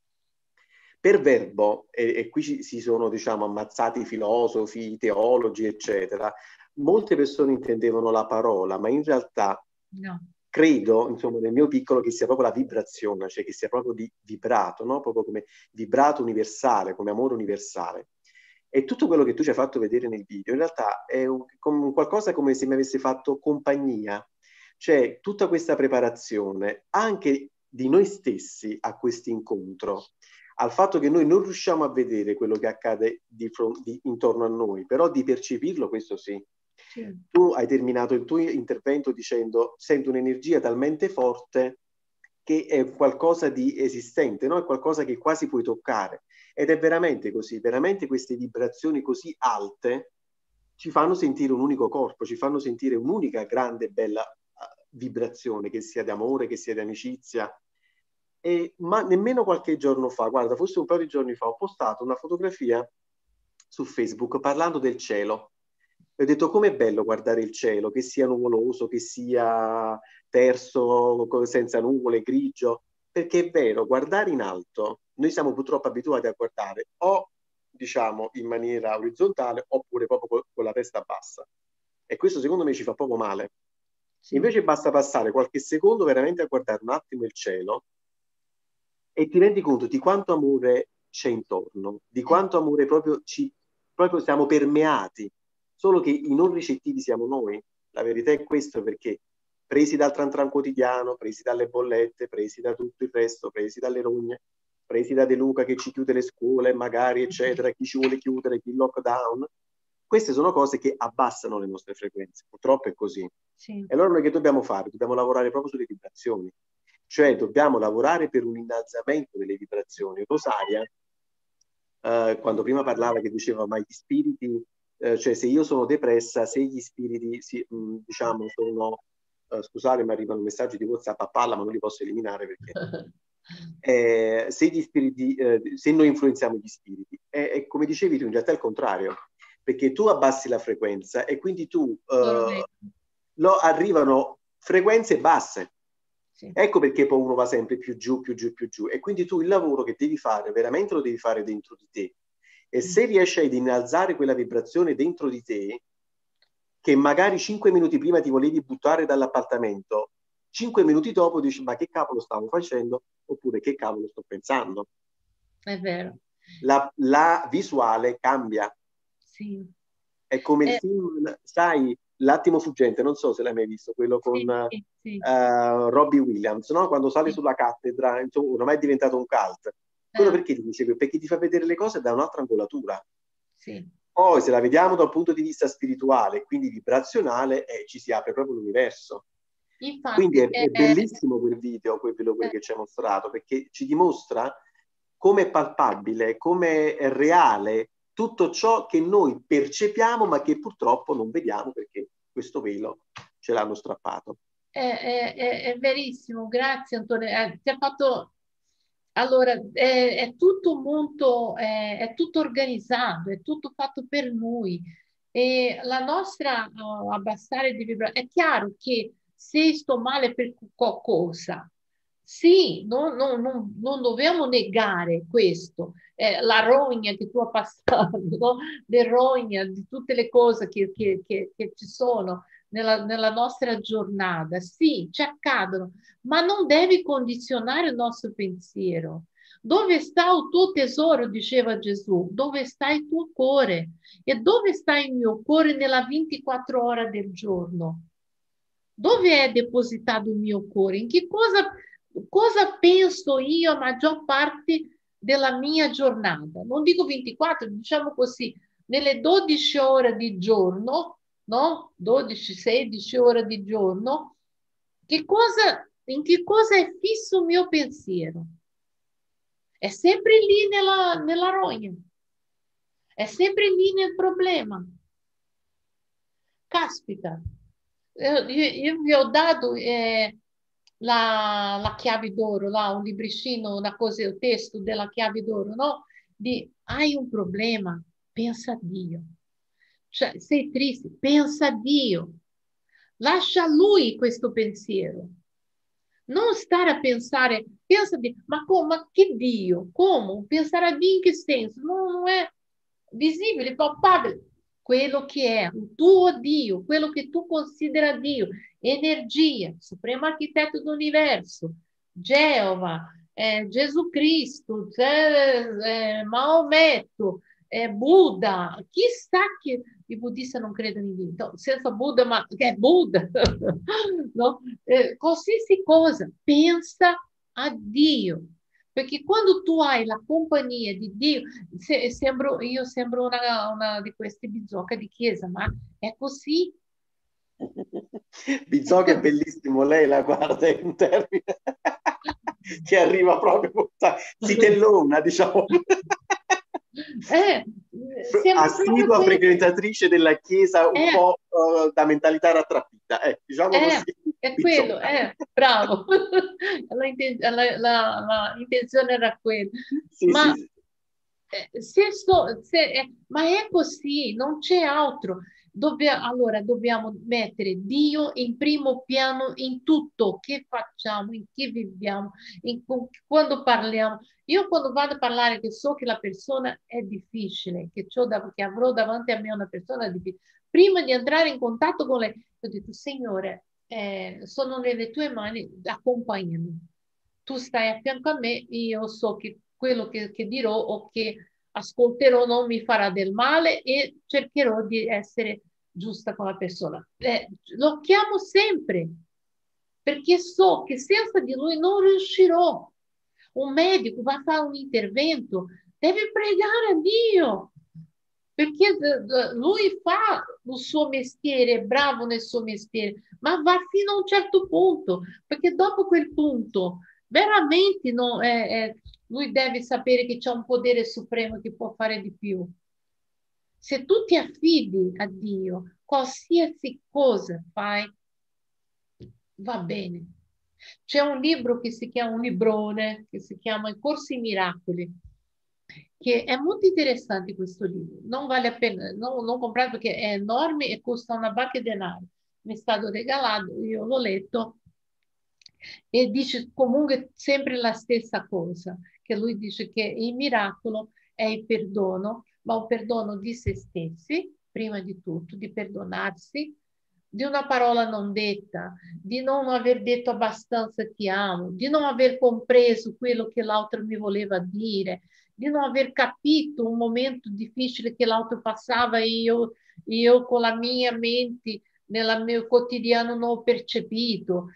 Per verbo, e qui si sono, diciamo, ammazzati filosofi, teologi, eccetera, molte persone intendevano la parola, ma in realtà credo, insomma, nel mio piccolo, che sia proprio la vibrazione, cioè che sia proprio di vibrato, no? Proprio come vibrato universale, come amore universale. E tutto quello che tu ci hai fatto vedere nel video, in realtà è qualcosa come se mi avesse fatto compagnia, cioè tutta questa preparazione, anche di noi stessi a questo incontro, al fatto che noi non riusciamo a vedere quello che accade intorno a noi, però di percepirlo, questo sì. Tu hai terminato il tuo intervento dicendo sento un'energia talmente forte che è qualcosa di esistente, no? È qualcosa che quasi puoi toccare. Ed è veramente così, veramente queste vibrazioni così alte ci fanno sentire un unico corpo, ci fanno sentire un'unica grande e bella vibrazione, che sia di amore, che sia di amicizia. Ma nemmeno qualche giorno fa, guarda, forse un paio di giorni fa, ho postato una fotografia su Facebook parlando del cielo. E ho detto com'è bello guardare il cielo, che sia nuvoloso, che sia terso, senza nuvole, grigio, perché è vero, guardare in alto, noi siamo purtroppo abituati a guardare o, diciamo, in maniera orizzontale oppure proprio con la testa bassa. E questo secondo me ci fa proprio male. Sì. Invece basta passare qualche secondo veramente a guardare un attimo il cielo e ti rendi conto di quanto amore c'è intorno, di quanto amore proprio siamo permeati, solo che i non ricettivi siamo noi. La verità è questo, perché presi dal tran tran quotidiano, presi dalle bollette, presi da tutto il resto, presi dalle rogne, presi da De Luca che ci chiude le scuole, magari, eccetera, chi ci vuole chiudere, chi lockdown. Queste sono cose che abbassano le nostre frequenze, purtroppo è così. Sì. E allora noi che dobbiamo fare? Dobbiamo lavorare proprio sulle vibrazioni. Cioè dobbiamo lavorare per un innalzamento delle vibrazioni. Rosaria, quando prima parlava, che diceva, ma gli spiriti, cioè se io sono depressa, se gli spiriti, diciamo, sono, scusate, mi arrivano messaggi di WhatsApp a palla, ma non li posso eliminare perché se gli spiriti, se noi influenziamo gli spiriti. E come dicevi tu, in realtà è il contrario, perché tu abbassi la frequenza e quindi tu arrivano frequenze basse. Sì. Ecco perché poi uno va sempre più giù, più giù, più giù. E quindi tu il lavoro che devi fare, veramente lo devi fare dentro di te. E se riesci ad innalzare quella vibrazione dentro di te, che magari 5 minuti prima ti volevi buttare dall'appartamento, 5 minuti dopo dici, ma che cavolo stavo facendo? Oppure che cavolo sto pensando? È vero. La visuale cambia. Sì. È come il film, sai, L'attimo fuggente, non so se l'hai mai visto, quello con Robbie Williams, no? Quando sale sulla cattedra, insomma, ormai è diventato un cult. Quello perché ti dice? Perché ti fa vedere le cose da un'altra angolatura. Sì. Poi se la vediamo dal punto di vista spirituale, quindi vibrazionale, ci si apre proprio l'universo. Infatti, quindi è bellissimo quel video, quello che ci hai mostrato, perché ci dimostra come è palpabile, come è reale tutto ciò che noi percepiamo ma che purtroppo non vediamo perché questo velo ce l'hanno strappato. È verissimo, grazie Antonio. Ti ha fatto... Allora, è tutto molto, è tutto organizzato, è tutto fatto per noi. E la nostra abbassare di vibrazione, è chiaro che se sto male per qualcosa, sì, non dobbiamo negare questo. La rogna che tu hai passato, no? Le rogna di tutte le cose che ci sono nella nostra giornata, sì, ci accadono, ma non devi condizionare il nostro pensiero. Dove sta il tuo tesoro, diceva Gesù, dove sta il tuo cuore? E dove sta il mio cuore nella 24 ore del giorno? Dove è depositato il mio cuore? In che cosa penso io a maggior parte della mia giornata? Non dico 24, diciamo così, nelle 12 ore di giorno, no? 12-16 ore di giorno, in che cosa è fisso il mio pensiero? È sempre lì nella rogna. È sempre lì nel problema. Caspita, io vi ho dato la chiave d'oro, là, un libricino, una cosa, il testo della chiave d'oro, no? Hai un problema, pensa a Dio. Cioè, sei triste, pensa a Dio. Lascia a Lui questo pensiero. Non stare a pensare, pensa a Dio, ma che Dio? Come? Pensare a Dio in che senso? Non è visibile, palpabile. Quello che è il tuo Dio, quello che tu considera Dio, energia, supremo architetto dell'universo, Geova, Gesù Cristo, Maometto, Buddha, chissà che i buddisti non credono in Dio, no, senza Buddha, ma che è Buddha, no? Qualsiasi cosa, pensa a Dio. Perché quando tu hai la compagnia di Dio, io sembro una di queste bizzocche di chiesa, ma è così. Bizzocca è bellissimo, lei la guarda in termine che arriva proprio, zitellona, diciamo. Assidua frequentatrice della chiesa un po' da mentalità rattrappita, diciamo così. È quello, bravo. La intenzione era quella. Sì, ma, sì. Ma è così, non c'è altro. Allora dobbiamo mettere Dio in primo piano in tutto che facciamo, in che viviamo, quando parliamo. Io quando vado a parlare che so che la persona è difficile, che avrò davanti a me una persona difficile, prima di entrare in contatto con lei, ho detto, Signore, sono nelle tue mani, accompagnami. Tu stai a fianco a me, io so che quello che dirò o che ascolterò non mi farà del male e cercherò di essere giusta con la persona. Lo chiamo sempre, perché so che senza di lui non riuscirò. Un medico va a fare un intervento, deve pregare a Dio, perché lui fa il suo mestiere, è bravo nel suo mestiere, ma va fino a un certo punto, perché dopo quel punto veramente lui deve sapere che c'è un potere supremo che può fare di più. Se tu ti affidi a Dio, qualsiasi cosa fai, va bene. C'è un libro che si chiama, un librone, che si chiama I Corsi Miracoli, che è molto interessante questo libro. Non vale a pena, non comprare perché è enorme e costa una barca di denaro. Mi è stato regalato, io l'ho letto e dice comunque sempre la stessa cosa, che lui dice che il miracolo è il perdono, ma un perdono di se stessi, prima di tutto, di perdonarsi, di una parola non detta, di non aver detto abbastanza ti amo, di non aver compreso quello che l'altro mi voleva dire, di non aver capito un momento difficile che l'altro passava e io con la mia mente nel mio quotidiano non ho percepito.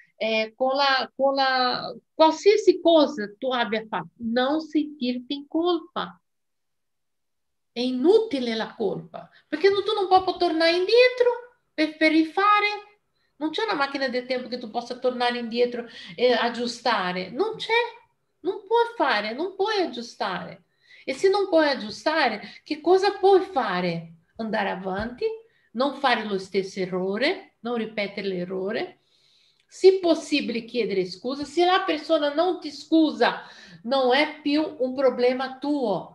Qualsiasi cosa tu abbia fatto, non sentirti in colpa. È inutile la colpa, perché tu non puoi tornare indietro per rifare. Non c'è una macchina del tempo che tu possa tornare indietro e aggiustare. Non c'è, non puoi fare, non puoi aggiustare. E se non puoi aggiustare, che cosa puoi fare? Andare avanti, non fare lo stesso errore, non ripetere l'errore. Se possibile chiedere scusa, se la persona non ti scusa, non è più un problema tuo.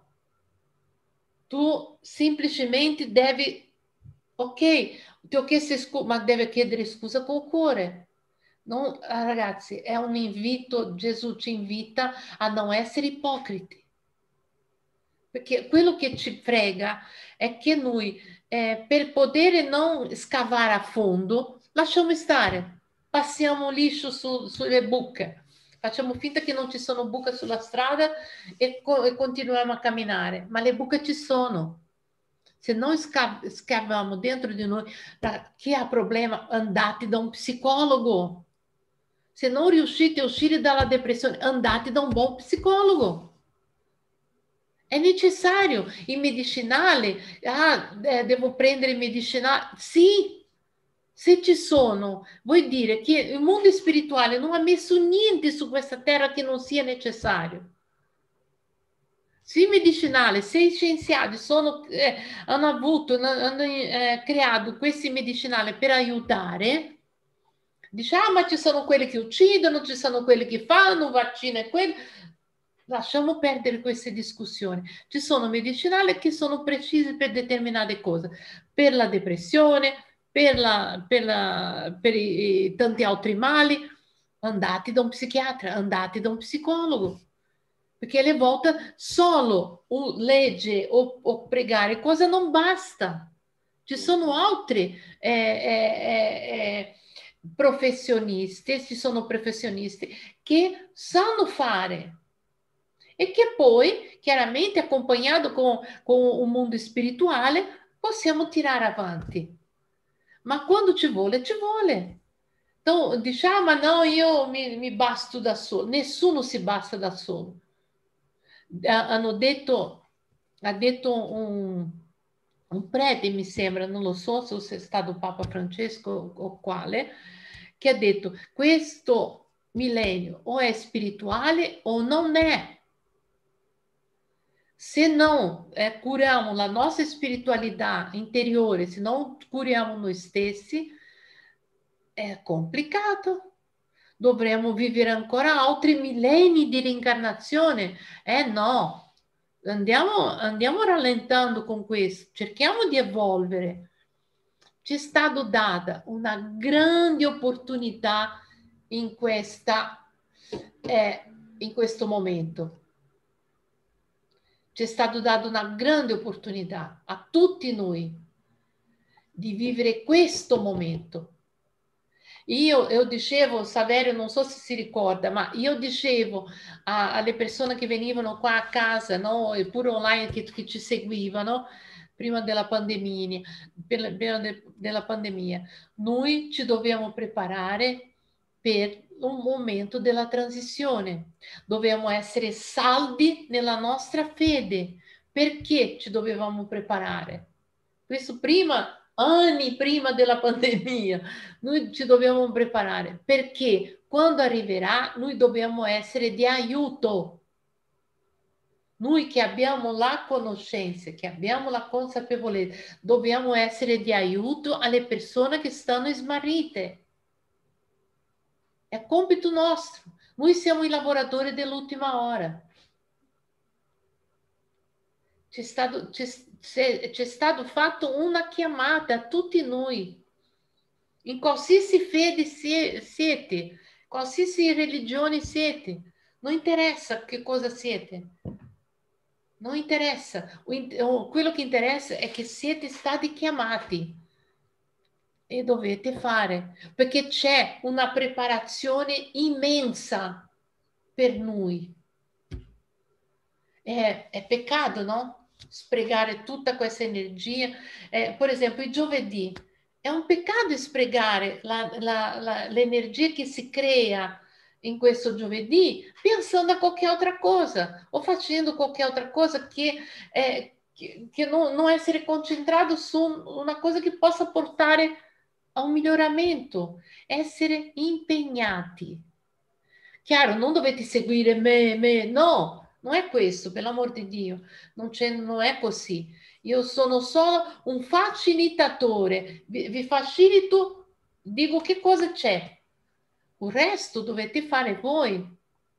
Tu semplicemente devi, ok, ti ho chiesto scusa, ma deve chiedere scusa col cuore. Non, ragazzi, è un invito, Gesù ci invita a non essere ipocriti. Perché quello che ci frega è che noi, per poter non scavare a fondo, lasciamo stare, passiamo liscio sulle buche, facciamo finta che non ci sono buche sulla strada e continuiamo a camminare, ma le buche ci sono. Se noi scaviamo dentro di noi, chi ha problema, andate da un psicologo. Se non riuscite a uscire dalla depressione, andate da un buon psicologo. È necessario il medicinale. Devo prendere il medicinale. Sì, se ci sono, vuol dire che il mondo spirituale non ha messo niente su questa terra che non sia necessario. Se il medicinale, se i scienziati hanno creato questi medicinali per aiutare, diciamo, ma ci sono quelli che uccidono, ci sono quelli che fanno vaccino e quelli. Lasciamo perdere queste discussioni. Ci sono medicinali che sono precisi per determinate cose, per la depressione, per i tanti altri mali. Andate da un psichiatra, andate da un psicologo. Perché alle volte solo legge o pregare cosa non basta. Ci sono altri professionisti, ci sono professionisti che sanno fare e che poi, chiaramente accompagnato con un mondo spirituale, possiamo tirare avanti. Ma quando ci vuole, ci vuole. Diciamo, ma no, io mi basto da solo. Nessuno si basta da solo. Ha detto un prete, mi sembra, non lo so se è stato Papa Francesco o quale, che ha detto questo millennio o è spirituale o non è. Se non curiamo la nostra spiritualità interiore, se non curiamo noi stessi, è complicato. Dovremmo vivere ancora altri millenni di reincarnazione. No, andiamo rallentando con questo, cerchiamo di evolvere. Ci è stata data una grande opportunità in questo momento. Ci è stata data una grande opportunità a tutti noi di vivere questo momento. Io dicevo, Saverio, non so se si ricorda, ma io dicevo alle persone che venivano qua a casa, no, e pure online che ci seguivano prima della pandemia, noi ci dobbiamo preparare per un momento della transizione. Dobbiamo essere saldi nella nostra fede. Perché ci dovevamo preparare? Questo anni prima della pandemia, noi ci dobbiamo preparare perché quando arriverà noi dobbiamo essere di aiuto. Noi che abbiamo la conoscenza, che abbiamo la consapevolezza, dobbiamo essere di aiuto alle persone che stanno smarrite. è compito nostro. Noi siamo i lavoratori dell'ultima hora. C'è stato fatto una chiamata a tutti noi. In qualsiasi fede siete, qualsiasi religione siete, non interessa che cosa siete. Non interessa. Quello che interessa è che siete stati chiamati e dovete fare, perché c'è una preparazione immensa per noi. È peccato, no? Sprecare tutta questa energia. Per esempio, il giovedì. È un peccato sprecare l'energia che si crea in questo giovedì pensando a qualche altra cosa o facendo qualche altra cosa che non essere concentrato su una cosa che possa portare a un miglioramento, essere impegnati. Chiaro, non dovete seguire me, no, non è questo, per l'amor di Dio, non è così. Io sono solo un facilitatore, vi facilito, dico che cosa c'è. Il resto dovete fare voi.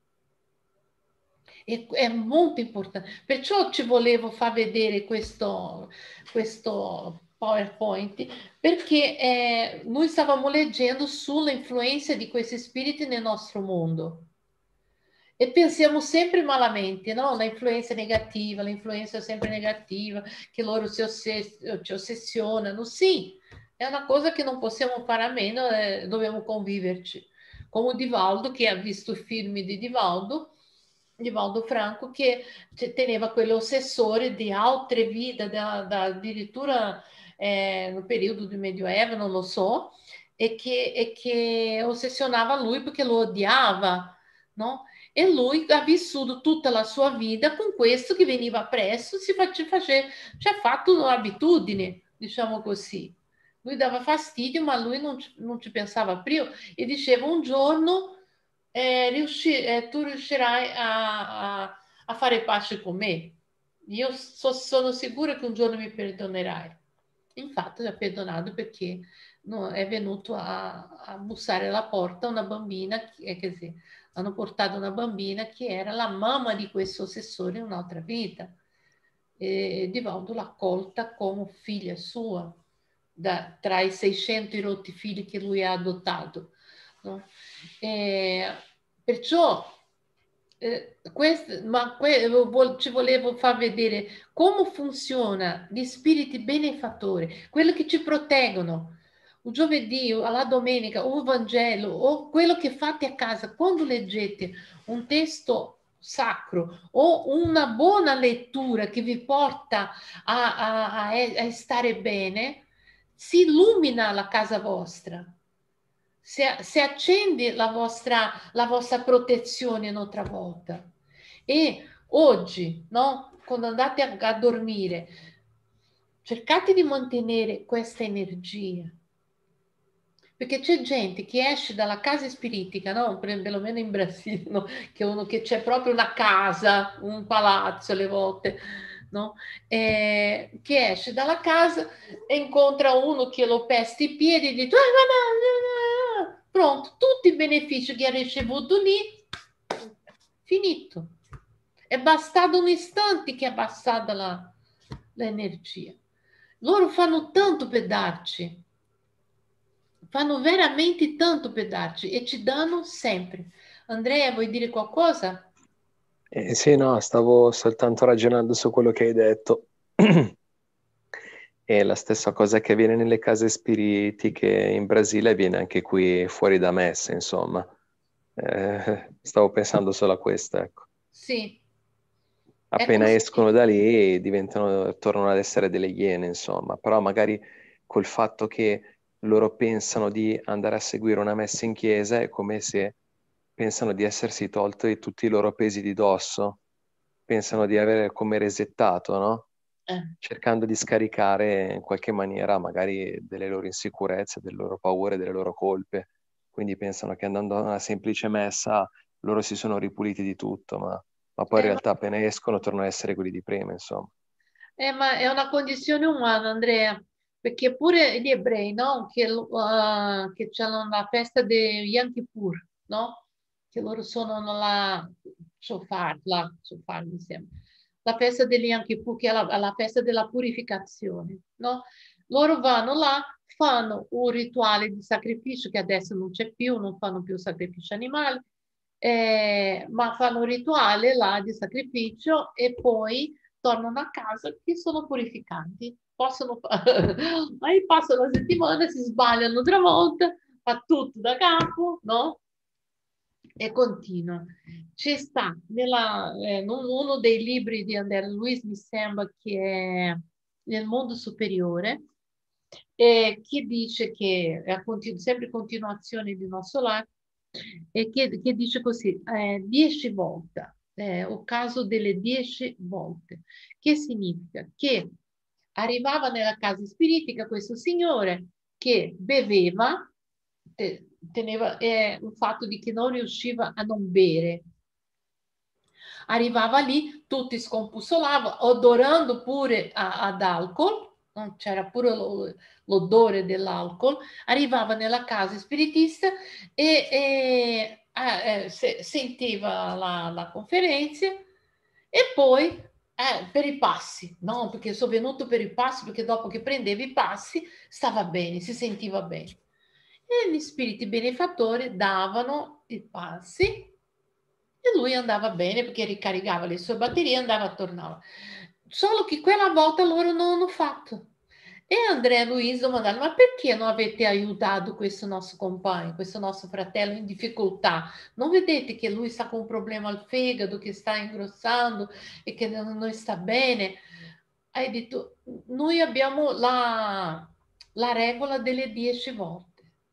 È molto importante. Perciò ci volevo far vedere questo PowerPoint, perché noi stavamo leggendo sulla influenza di questi spiriti nel nostro mondo. E pensiamo sempre malamente, no? L'influenza negativa, l'influenza sempre negativa, che loro ci ossessionano. Sì, è una cosa che non possiamo fare a meno, dobbiamo conviverci. Come o Divaldo, che ha visto i film di Divaldo Franco, che teneva quell'ossessore di altre vite, addirittura no periodo do Medioevo, non lo so, e che ossessionava lui perché lo odiava, no? E lui ha vissuto tutta la sua vita con questo che veniva presso, ci ha fatto un'abitudine, diciamo così. Lui dava fastidio, ma lui non ci pensava più e diceva un giorno tu riuscirai a fare pace con me. Io sono sicura che un giorno mi perdonerai. Infatti l'ha perdonato perché è venuto a bussare alla porta una bambina, hanno portato una bambina che era la mamma di questo ossessore in un'altra vita. E Divaldo l'ha accolta come figlia sua, tra i 600 rotti figli che lui ha adottato. No? Perciò ci volevo far vedere come funziona gli spiriti benefattori, quelli che ci proteggono. Il giovedì, o la domenica, o il Vangelo, o quello che fate a casa, quando leggete un testo sacro o una buona lettura che vi porta a stare bene, si illumina la casa vostra. Si accende la vostra protezione un'altra volta. E oggi, no? Quando andate a dormire, cercate di mantenere questa energia. Perché c'è gente che esce dalla casa spiritica, no? Perlomeno in Brasile, no? Che c'è proprio una casa, un palazzo alle volte, no? Che esce dalla casa e incontra uno che lo pesta i piedi e dice pronto, tutti i benefici che ha ricevuto lì, finito. È bastato un istante che è abbassata l'energia. Loro fanno tanto per darci. Fanno veramente tanto per darci e ci danno sempre. Andrea, vuoi dire qualcosa? Sì, no, stavo soltanto ragionando su quello che hai detto. È la stessa cosa che avviene nelle case spiritiche in Brasile avviene anche qui fuori da messa, insomma. Stavo pensando solo a questo, ecco. Sì. Appena escono da lì tornano ad essere delle iene, insomma. Però magari col fatto che loro pensano di andare a seguire una messa in chiesa è come se pensano di essersi tolti tutti i loro pesi di dosso, pensano di avere come resettato, no? Cercando di scaricare in qualche maniera magari delle loro insicurezze, delle loro paure, delle loro colpe. Quindi pensano che andando a una semplice messa loro si sono ripuliti di tutto, ma poi in realtà appena escono tornano a essere quelli di prima, insomma. Ma è una condizione umana, Andrea, perché pure gli ebrei, no? Che hanno la festa di Yom Kippur, no? Che loro sono nella Shofar, mi sembra. La festa degli Yom Kippur, che è la festa della purificazione, no? Loro vanno là, fanno un rituale di sacrificio che adesso non c'è più, non fanno più sacrifici animali, ma fanno un rituale là di sacrificio e poi tornano a casa che sono purificanti. Poi passano la settimana, si sbagliano 3 volte, fa tutto da capo, no? E continua. C'è sta uno dei libri di André Luiz, mi sembra che è Nel mondo superiore, che dice che è sempre continuazione di nostro lar, e che dice così, 10 volte, o caso delle 10 volte, che significa che arrivava nella casa spiritica questo signore che beveva, teneva un fatto di che non riusciva a non bere. Arrivava lì, tutti scompussolava, odorando pure ad alcol, c'era pure l'odore dell'alcol, arrivava nella casa spiritista e sentiva la conferenza e poi per i passi, no? Perché sono venuto per i passi, perché dopo che prendevi i passi stava bene, si sentiva bene. E gli spiriti benefattori davano i passi e lui andava bene perché ricaricava le sue batterie e andava e tornava. Solo che quella volta loro non hanno fatto. E Andrea e Luisa domandarono: ma perché non avete aiutato questo nostro compagno, questo nostro fratello in difficoltà? Non vedete che lui sta con un problema al fegato, che sta ingrossando e che non sta bene? Hai detto: noi abbiamo la regola delle 10 volte.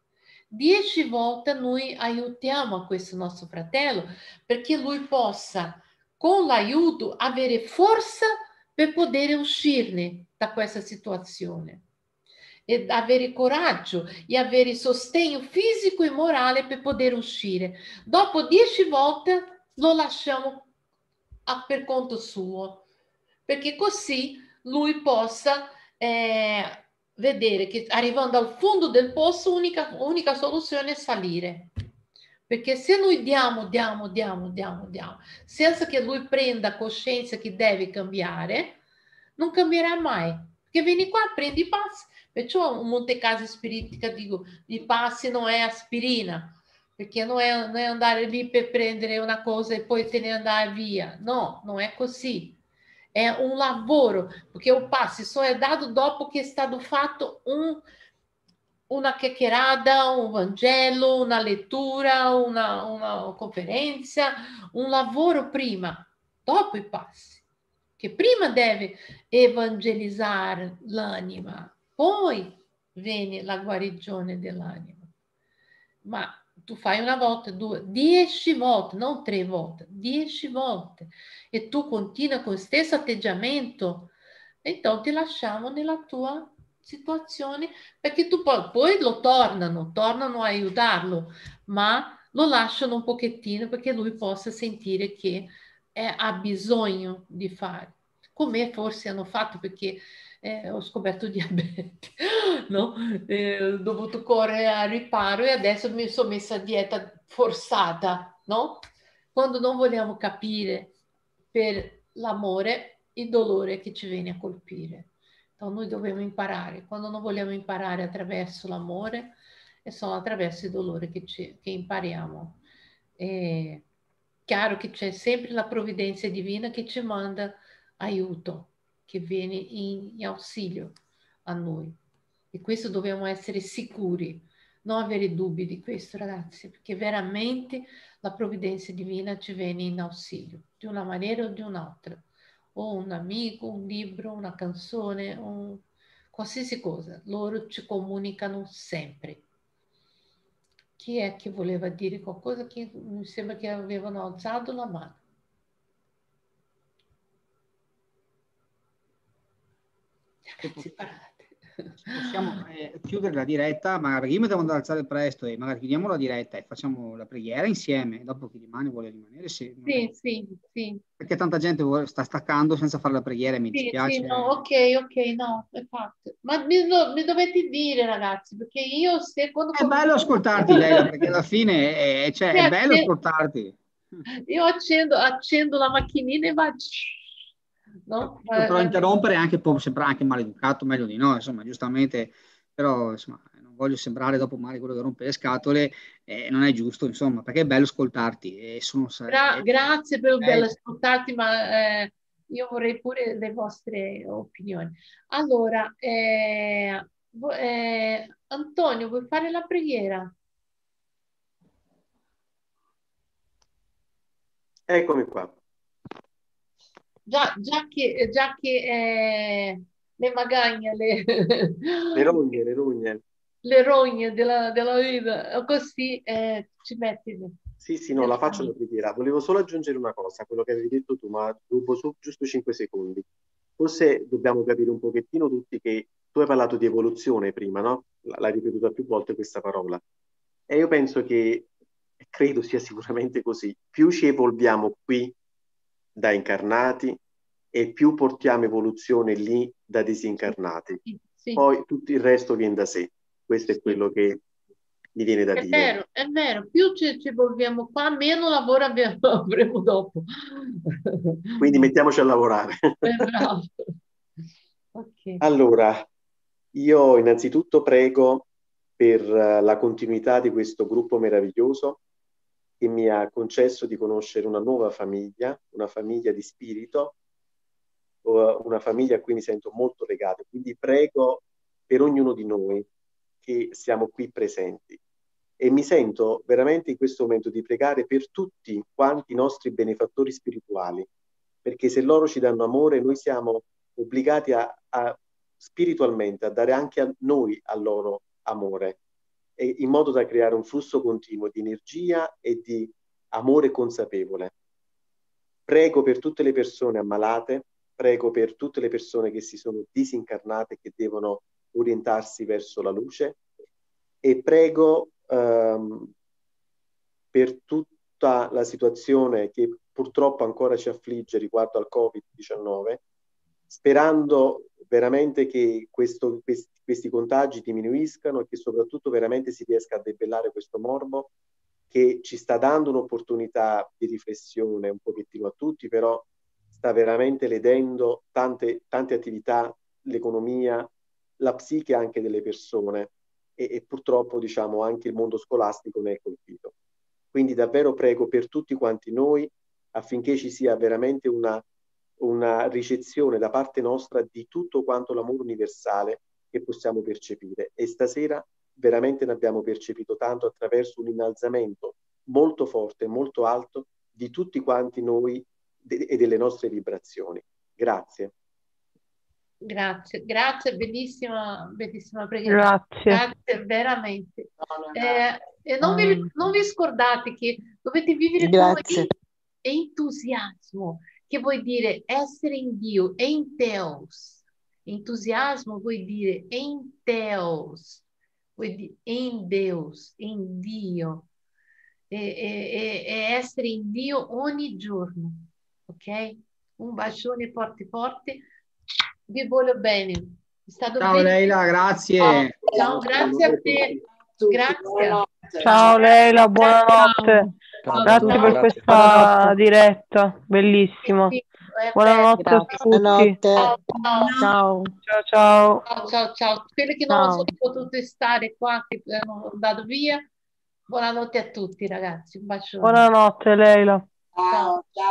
10 volte noi aiutiamo a questo nostro fratello perché lui possa, con l'aiuto, avere forza per poter uscirne da questa situazione e avere coraggio e avere sostegno fisico e morale per poter uscire. Dopo 10 volte lo lasciamo per conto suo, perché così lui possa vedere che arrivando al fondo del posto, unica soluzione è salire. Perché se noi diamo, senza che lui prenda coscienza che deve cambiare, non cambierà mai. Perché vieni qua, prendi i passi. Perciò un Monte Case Spiritica dico, i passi non è aspirina, perché non è andare lì per prendere una cosa e poi te ne andare via. No, non è così. È un lavoro, perché o passi só è dato dopo che è stato fatto una chiacchierata, un Vangelo, una lettura, una conferenza, un lavoro prima, dopo i passi, che prima deve evangelizzare l'anima, poi viene la guarigione dell'anima. Ma tu fai una volta, 2, 10 volte, non 3 volte, 10 volte, e tu continui con lo stesso atteggiamento, então ti lasciamo nella tua situazione, perché tu poi lo tornano a aiutarlo, ma lo lasciano un pochettino perché lui possa sentire che ha bisogno di fare, come forse hanno fatto perché ho scoperto diabete, no? Ho dovuto correre al riparo e adesso mi sono messa a dieta forzata, no? Quando non vogliamo capire per l'amore il dolore che ci viene a colpire. Então, noi dobbiamo imparare. Quando non vogliamo imparare attraverso l'amore, è solo attraverso il dolore che impariamo. È chiaro che c'è sempre la provvidenza divina che ci manda aiuto, che viene in ausilio a noi. E questo dobbiamo essere sicuri, non avere dubbi di questo, ragazzi, perché veramente la provvidenza divina ci viene in ausilio, di una maniera o di un'altra. O un amico, un libro, una canzone, qualsiasi cosa, loro ci comunicano sempre. Chi è che voleva dire qualcosa? Che mi sembra che avevano alzato la mano. Ragazzi, parate. Possiamo chiudere la diretta, ma perché io mi devo andare ad alzare presto e magari chiudiamo la diretta e facciamo la preghiera insieme, dopo chi rimane vuole rimanere, se non è- Sì. perché tanta gente sta staccando senza fare la preghiera e mi Sì, dispiace. no, ok, no, è fatto. Ma mi dovete dire, ragazzi, perché io se quando... È bello ascoltarti, Leila, perché alla fine cioè, è bello ascoltarti. Io accendo la macchinina e va... No? Però interrompere anche può sembrare anche maleducato, meglio di no, insomma, giustamente, però insomma, non voglio sembrare dopo male quello che rompe le scatole, non è giusto, insomma, perché è bello ascoltarti. E grazie per il bello ascoltarti, ma io vorrei pure le vostre opinioni. Allora, Antonio, vuoi fare la preghiera? Eccomi qua. Già che le magagne, Le rogne. Le rogne della vita, così ci metti. Sì, no, la faccio la preghiera. Volevo solo aggiungere una cosa, quello che avevi detto tu, ma rubo giusto 5 secondi. Forse dobbiamo capire un pochettino tutti che tu hai parlato di evoluzione prima, no? L'hai ripetuta più volte questa parola. E io penso che, credo sia sicuramente così, più ci evolviamo qui da incarnati e più portiamo evoluzione lì da disincarnati. Sì. Poi tutto il resto viene da sé. Questo è quello che mi viene da dire. È vero, più ci evolviamo qua, meno lavoro avremo dopo. Quindi mettiamoci a lavorare. Bravo. Okay. Allora, io innanzitutto prego per la continuità di questo gruppo meraviglioso che mi ha concesso di conoscere una nuova famiglia, una famiglia di spirito, una famiglia a cui mi sento molto legato. Quindi prego per ognuno di noi che siamo qui presenti. E mi sento veramente in questo momento di pregare per tutti quanti i nostri benefattori spirituali, perché se loro ci danno amore, noi siamo obbligati spiritualmente a dare anche a noi al loro amore, e in modo da creare un flusso continuo di energia e di amore consapevole. Prego per tutte le persone ammalate, prego per tutte le persone che si sono disincarnate e che devono orientarsi verso la luce, e prego per tutta la situazione che purtroppo ancora ci affligge riguardo al Covid-19, sperando veramente che questi contagi diminuiscano e che soprattutto veramente si riesca a debellare questo morbo che ci sta dando un'opportunità di riflessione un pochettino a tutti, però sta veramente ledendo tante attività, l'economia, la psiche anche delle persone, e purtroppo diciamo anche il mondo scolastico ne è colpito. Quindi davvero prego per tutti quanti noi affinché ci sia veramente una ricezione da parte nostra di tutto quanto l'amore universale che possiamo percepire. E stasera veramente ne abbiamo percepito tanto attraverso un innalzamento molto forte, molto alto di tutti quanti noi e delle nostre vibrazioni. Grazie. Grazie, bellissima preghiera. Grazie veramente. E non vi scordate che dovete vivere con entusiasmo, che vuol dire essere in Dio, em Deus. Entusiasmo vuol dire em Deus, vuol dire em Deus, em Dio. E essere in Dio ogni giorno, ok? Un bacione forte. Vi voglio bene. È stato Ciao Leila, grazie. Ciao, grazie a te. Grazie. Ciao Leila, buonanotte. Grazie per questa diretta, bellissima. Buonanotte a tutti. Ciao. Quelli che non sono potuti stare qua, che hanno andato via, buonanotte a tutti ragazzi. Un bacione. Buonanotte Leila. Ciao.